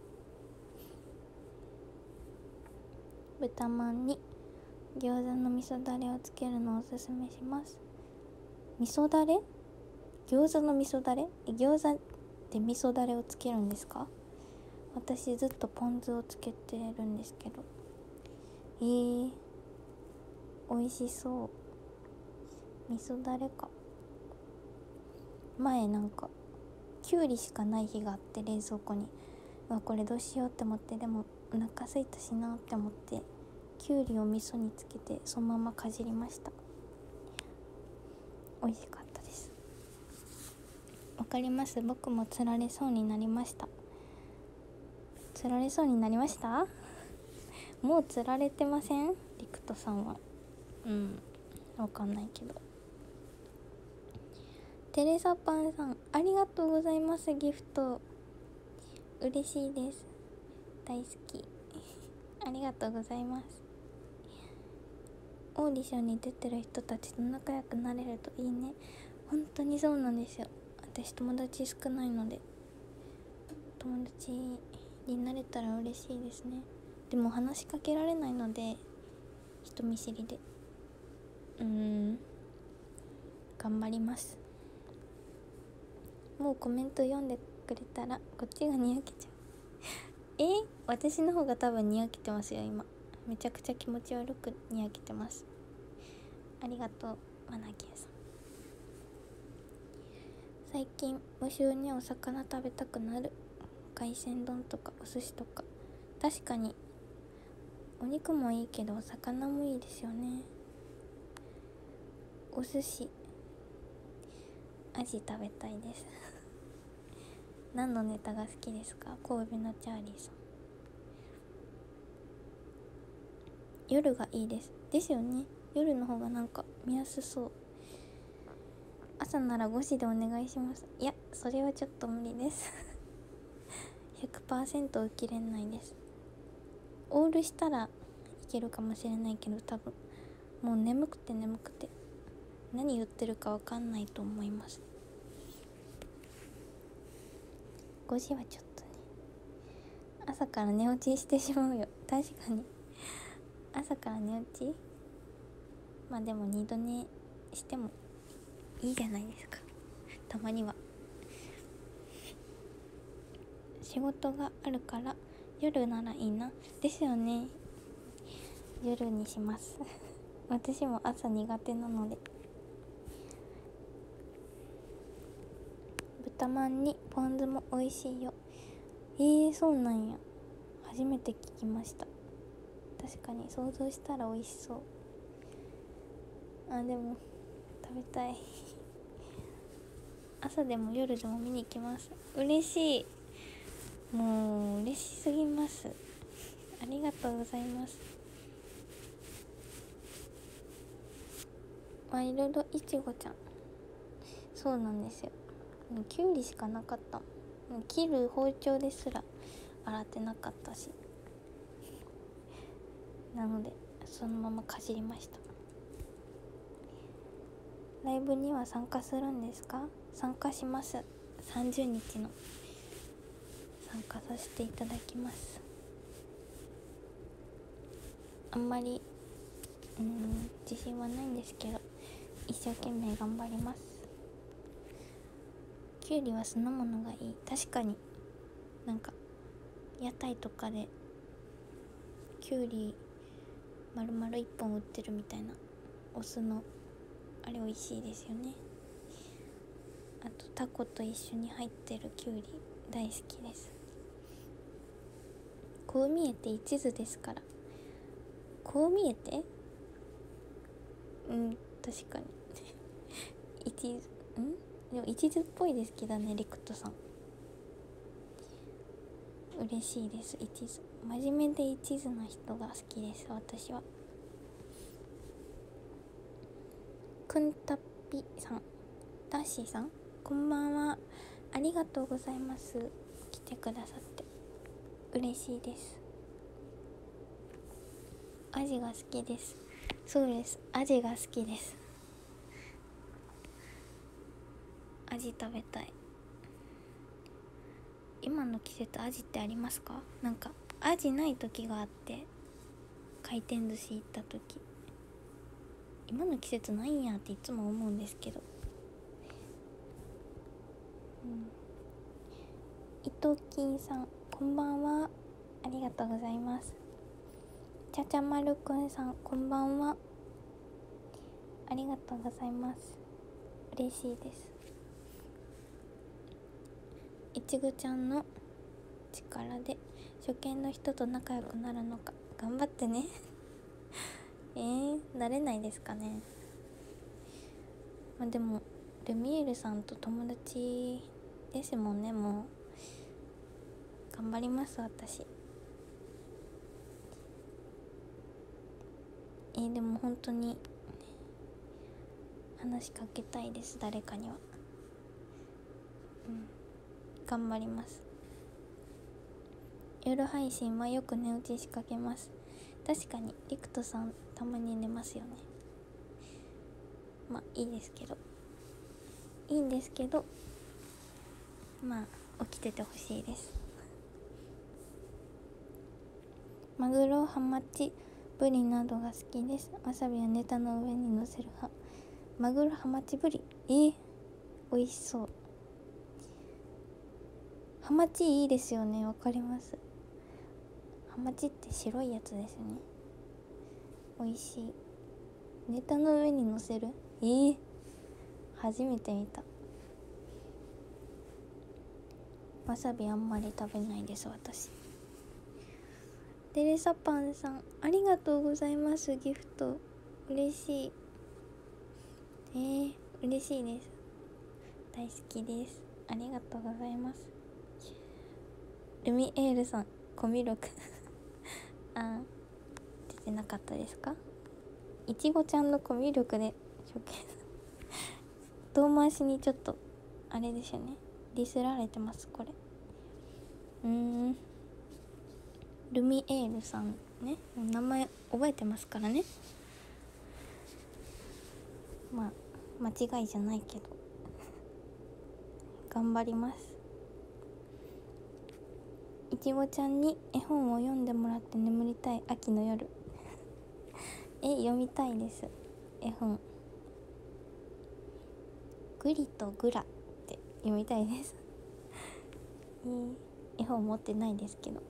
豚まんに餃子の味噌だれをつけるのをおすすめします。味噌だれ？餃子の味噌だれ？餃子で味噌だれをつけるんですか？私ずっとポン酢をつけてるんですけど。美味しそう。味噌だれか。前なんかきゅうりしかない日があって、冷蔵庫にこれどうしようって思って、でもお腹空いたしなって思ってきゅうりを味噌につけてそのままかじりました。美味しかったです。わかります。僕もつられそうになりました。つられそうになりました。もうつられてません？リクトさんは。わかんないけど。テレサパンさんありがとうございます。ギフト嬉しいです。大好きありがとうございます。オーディションに出てる人たちと仲良くなれるといいね。本当にそうなんですよ。私友達少ないので、友達になれたら嬉しいですね。でも話しかけられないので、人見知りで頑張ります。もうコメント読んでくれたらこっちがにやけちゃう私の方が多分にやけてますよ。今めちゃくちゃ気持ち悪くにやけてます。ありがとうマナキンさん。最近無性にお魚食べたくなる。海鮮丼とかお寿司とか。確かにお肉もいいけどお魚もいいですよね。お寿司アジ食べたいです何のネタが好きですか？神戸のチャーリーさん。夜がいいです。ですよね。夜の方がなんか見やすそう。朝なら5時でお願いします。いやそれはちょっと無理です100% 受けれないです。オールしたらいけるかもしれないけど、多分もう眠くて何言ってるかわかんないと思います。5時はちょっとね、朝から寝落ちしてしまうよ。確かに朝から寝落ち、まあでも二度寝してもいいじゃないですか、たまには。仕事があるから夜ならいいな。ですよね。夜にします私も朝苦手なので。豚まんにポン酢も美味しいよ。そうなんや。初めて聞きました。確かに想像したら美味しそう。でも食べたい朝でも夜でも見に行きます。嬉しい。もう嬉しすぎます。ありがとうございます。ワイルドいちごちゃん。そうなんですよ。きゅうりしかなかったもん。切る包丁ですら洗ってなかったし、なのでそのままかじりました。ライブには参加するんですか？参加します。30日の参加させていただきます。あんまり自信はないんですけど、一生懸命頑張ります。きゅうりは酢の物がいい。確かになんか屋台とかできゅうり丸々1本売ってるみたいな、お酢のあれ美味しいですよね。あとタコと一緒に入ってるきゅうり大好きです。こう見えて一途ですから。こう見えて確かにでも一途っぽいですけどね、リクトさん。 嬉しいです。一途、真面目で一途な人が好きです、私は。くんたっぴさん、ダッシーさん、こんばんは。ありがとうございます。来てくださって嬉しいです。アジが好きです。そうです、アジが好きです。アジ食べたい。今の季節アジってありますか？なんかアジない時があって、回転寿司行った時、今の季節ないんやっていつも思うんですけど、伊藤金さん、こんばんは。ありがとうございます。ちゃちゃまるくんさん、こんばんは。ありがとうございます。嬉しいです。いちごちゃんの力で初見の人と仲良くなるのか頑張ってね。慣れないですかね。まあでもルミエールさんと友達ですもんね。もう頑張ります、私。でも本当に話しかけたいです、誰かには。頑張ります。夜配信はよく寝落ちしかけます。確かにリクトさんたまに寝ますよね。まあいいんですけどまあ起きててほしいです。マグロ、ハマチ、ブリなどが好きです。わさびはネタの上に乗せる派。マグロ、ハマチ、ブリ、美味しそう。ハマチいいですよね。わかります。ハマチって白いやつですね。美味しい。ネタの上に乗せる？初めて見た。わさびあんまり食べないです、私。テレサパンさん、ありがとうございます。ギフト嬉しい。嬉しいです。大好きです。ありがとうございます。ルミエールさん、コミュ力出てなかったですか？いちごちゃんのコミュ力で処刑遠回しにちょっとあれですよね、ディスられてますこれ。ルミエールさんね、名前覚えてますからね。まあ間違いじゃないけど頑張ります。いちごちゃんに絵本を読んでもらって眠りたい秋の夜。読みたいです、絵本。グリとグラって読みたいです。絵本持ってないですけど。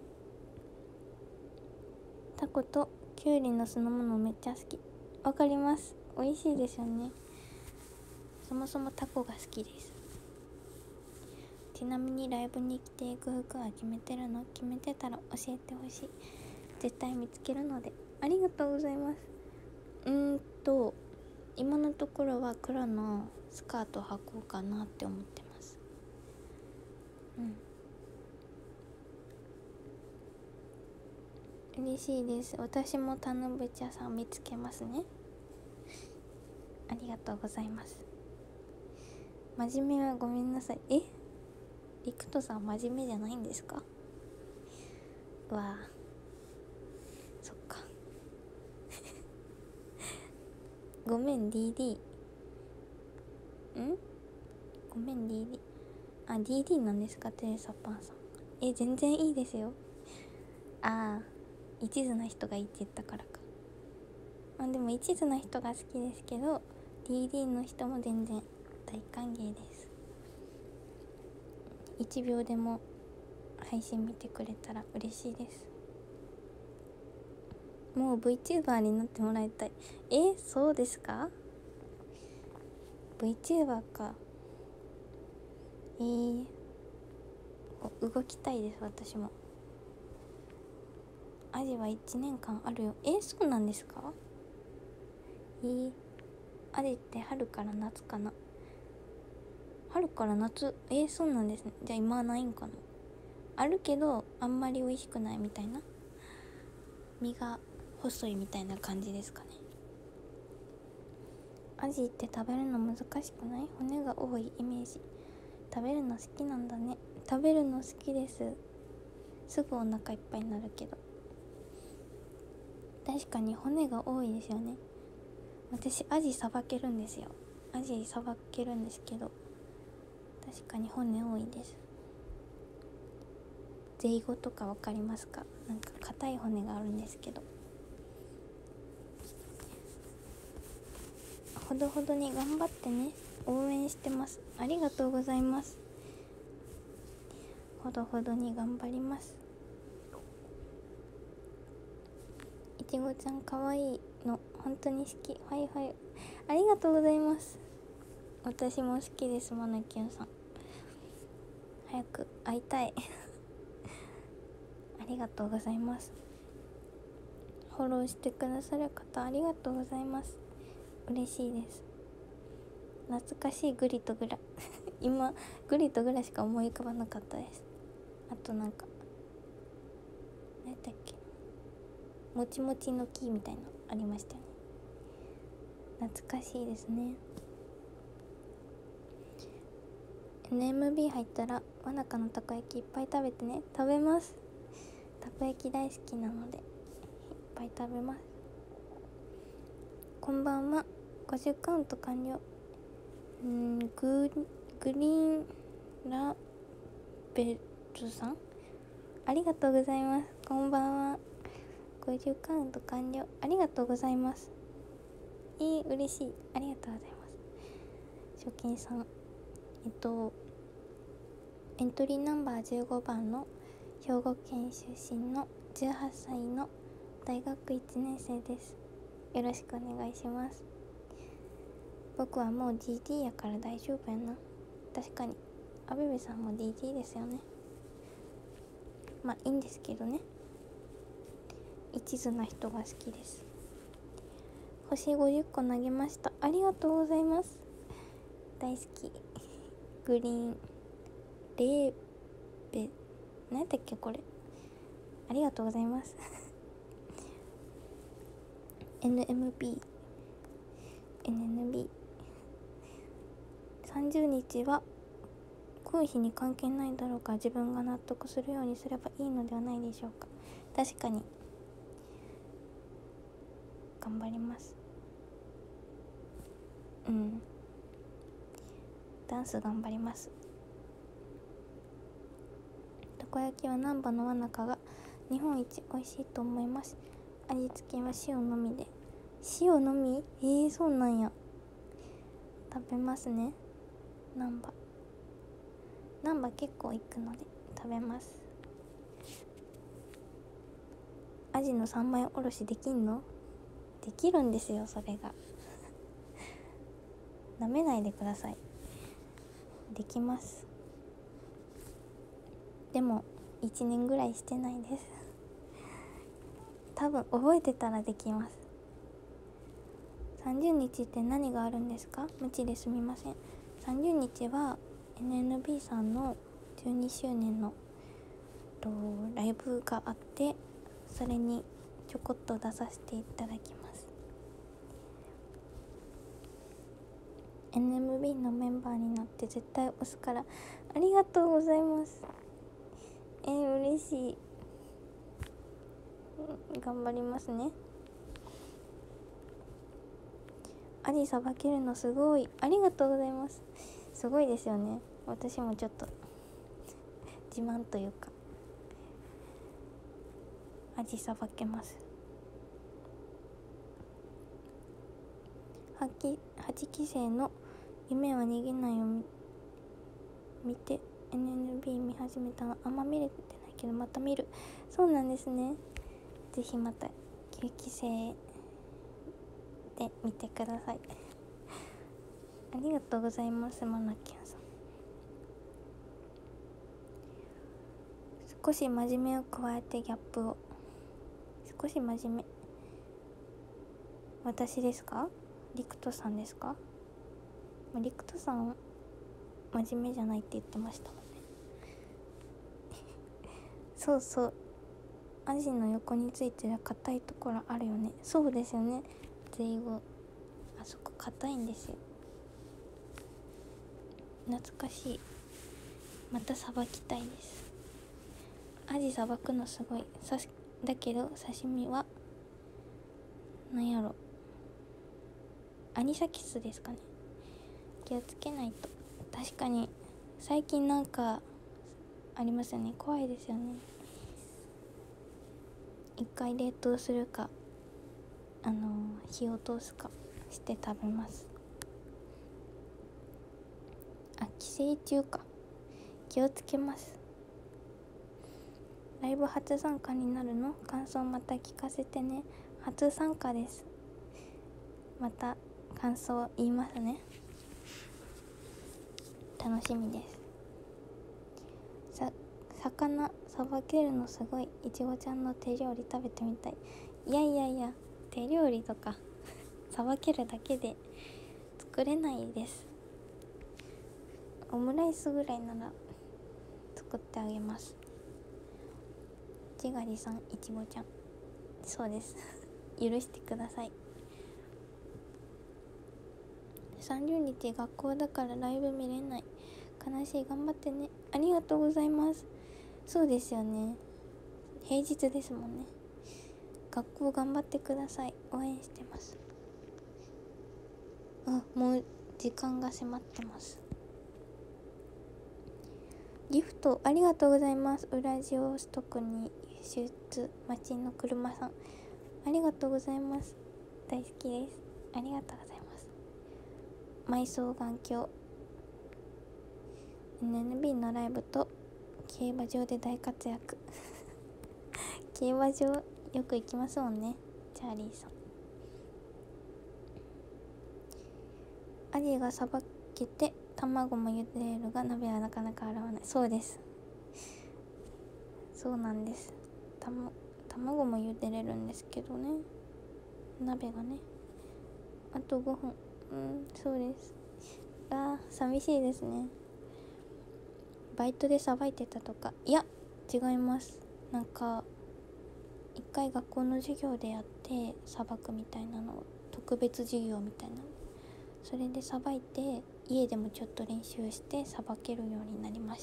タコとキュウリの酢の物めっちゃ好き。わかります、美味しいですよね。そもそもタコが好きです。ちなみにライブに着ていく服は決めてるの？決めてたら教えてほしい。絶対見つけるので。ありがとうございます。今のところは黒のスカート履こうかなって思ってます。嬉しいです。私も田辺茶さん見つけますね。ありがとうございます。真面目はごめんなさい。リクトさん真面目じゃないんですか？うわあ、そっかごめん DD。 ごめん DD。 DD なんですか？テレサパンさん。全然いいですよ。一途な人がいいって言ったからか。でも一途な人が好きですけど DD の人も全然大歓迎です。1秒でも配信見てくれたら嬉しいです。もう VTuber になってもらいたい。そうですか？ VTuber か。動きたいです、私も。アジは1年間あるよ。そうなんですか？アジって春から夏かな。春から夏。そうなんですね。じゃあ今はないんかな。 あるけどあんまり美味しくないみたいな、身が細いみたいな感じですかね。アジって食べるの難しくない？骨が多いイメージ。食べるの好きなんだね。食べるの好きです。すぐお腹いっぱいになるけど。確かに骨が多いですよね。私アジさばけるんですよ。アジさばけるんですけど、確かに骨多いです。ゼイゴとかわかりますか？なんか硬い骨があるんですけど、ほどほどに頑張ってね。応援してます。ありがとうございます。ほどほどに頑張ります。いちごちゃんかわいいの本当に好き。はいはい、ありがとうございます。私も好きです。マナキュンさん、早く会いたいありがとうございます。フォローしてくださる方ありがとうございます。嬉しいです。懐かしいグリとグラ今グリとグラしか思い浮かばなかったです。あとなんか何だっけ、もちもちの木みたいなのありましたよね。懐かしいですね。 NMB 入ったらわなかのたこ焼きいっぱい食べてね。食べます。たこ焼き大好きなのでいっぱい食べます。こんばんは。50カウント完了。グリーンラベルさんありがとうございます。こんばんは。50カウント完了。ありがとうございます。嬉しい。ありがとうございます。賞金さん、エントリーナンバー15番の兵庫県出身の18歳の大学1年生です。よろしくお願いします。僕はもう DD やから大丈夫やな。確かにアベベさんも DD ですよね。まあいいんですけどね。一途な人が好きです。星50個投げました。ありがとうございます。大好き。グリーンレーベ何だっけこれ、ありがとうございますNMB 30日は来る日に関係ないだろうか。自分が納得するようにすればいいのではないでしょうか。確かに頑張ります。ダンス頑張ります。たこ焼きは難波のわなかが日本一美味しいと思います。味付けは塩のみで。塩のみ？そうなんや。食べますね。難波結構行くので食べます。アジの三枚おろしできんの？できるんですよ、それがなめないでください。できます。でも1年ぐらいしてないです多分覚えてたらできます。30日って何があるんですか？無知ですみません。30日は NNB さんの12周年のライブがあって、それにちょこっと出させていただきます。 NMB のメンバーになって絶対押すから。ありがとうございます。嬉しい。頑張りますね。アジさばけるのすごい。ありがとうございます。すごいですよね。私もちょっと自慢というか、アジさばけます。8期生の夢は逃げないを見て NNB 見始めたの。あんま見れてないけどまた見る。そうなんですね。ぜひまた9期生で見てくださいありがとうございます。マナキャンさん、少し真面目を加えてギャップを。少し真面目、私ですか？リクトさんですか？リクトさん真面目じゃないって言ってましたもんねそうそう、アジの横についてる硬いところあるよね。そうですよね、ゼイゴ、あそこ硬いんですよ。懐かしい。またさばきたいです。アジさばくのすごいだけど刺身はなんやろ、アニサキスですかね。気をつけないと。確かに最近なんかありますよね。怖いですよね。一回冷凍するか火を通すかして食べます。あ、寄生虫か。気をつけます。ライブ初参加になるの？感想また聞かせてね。初参加です。また感想言いますね。楽しみです。魚さばけるのすごい。いちごちゃんの手料理食べてみたい。いやいやいや、手料理とかさばけるだけで作れないです。オムライスぐらいなら作ってあげます。ジガリさん、いちごちゃん、そうです許してください。30日学校だからライブ見れない。悲しい。頑張ってね。ありがとうございます。そうですよね、平日ですもんね。学校頑張ってください。応援してます。あ、もう時間が迫ってます。ギフトありがとうございます。ウラジオストクに輸出待ちの車さん、ありがとうございます。大好きです。ありがとうございます。埋葬眼鏡 NNB のライブと競馬場で大活躍競馬場よく行きますもんね、チャーリーさん。アジがさばけて卵も茹でるが鍋はなかなか洗わない。そうです、そうなんです。卵も茹でれるんですけどね、鍋がね。あと5分。そうです。寂しいですね。バイトでさばいてたとか。いや違います。なんか一回学校の授業でやってさばくみたいなの、特別授業みたいなの、それでさばいて家でもちょっと練習してさばけるようになりました。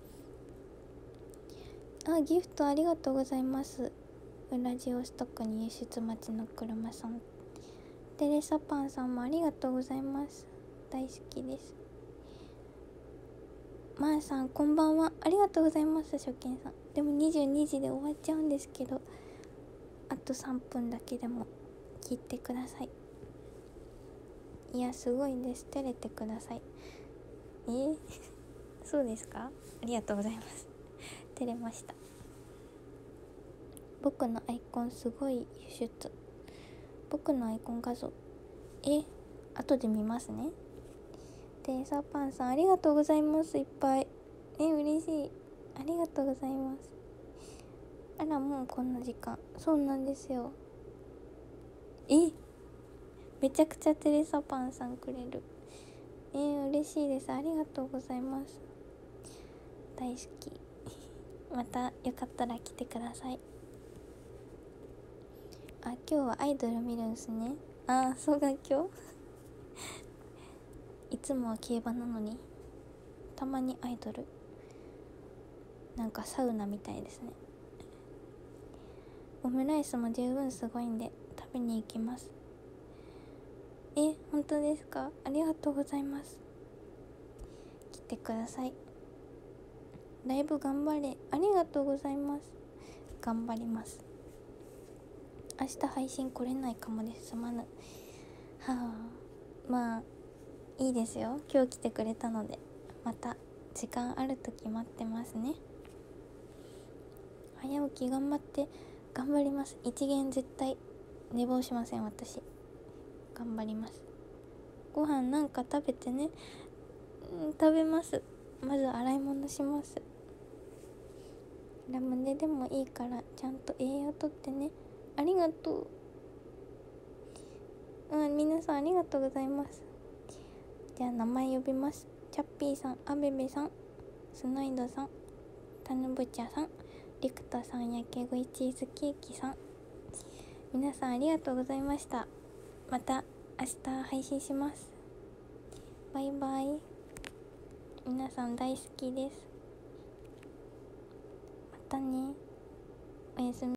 ギフトありがとうございます。ウラジオストックに輸出待ちの車さん、テレサパンさんもありがとうございます。大好きです。マーさんこんばんは。ありがとうございます。初見さん、でも22時で終わっちゃうんですけど、あと3分だけでも聞いてください。いやすごいです。照れてください。そうですか。ありがとうございます。照れました。僕のアイコンすごい輸出。僕のアイコン画像後で見ますね。テイサーパンさんありがとうございます。いっぱい嬉しい。ありがとうございます。あらもうこんな時間。そうなんですよ。めちゃくちゃテレサパンさんくれる。嬉しいです。ありがとうございます。大好きまたよかったら来てください。今日はアイドル見るんすね。双眼鏡いつもは競馬なのにたまにアイドル、なんかサウナみたいですね。オムライスも十分すごいんで食べに行きます。本当ですか。ありがとうございます。来てください。ライブ頑張れ。ありがとうございます。頑張ります。明日配信来れないかもです。すまぬ。まあいいですよ。今日来てくれたのでまた時間ある時待ってますね。早起き頑張って頑張ります。一元絶対寝坊しません。私頑張ります。ご飯なんか食べてね。食べます。まず洗い物します。ラムネでもいいからちゃんと栄養とってね。ありがとう。皆さんありがとうございます。じゃあ名前呼びます。チャッピーさん、アベベさん、スノイドさん、タヌブチャさん、 りくたさん、やけ食いチーズケーキさん、皆さんありがとうございました。また明日配信します。バイバイ。皆さん大好きです。またね。おやすみ。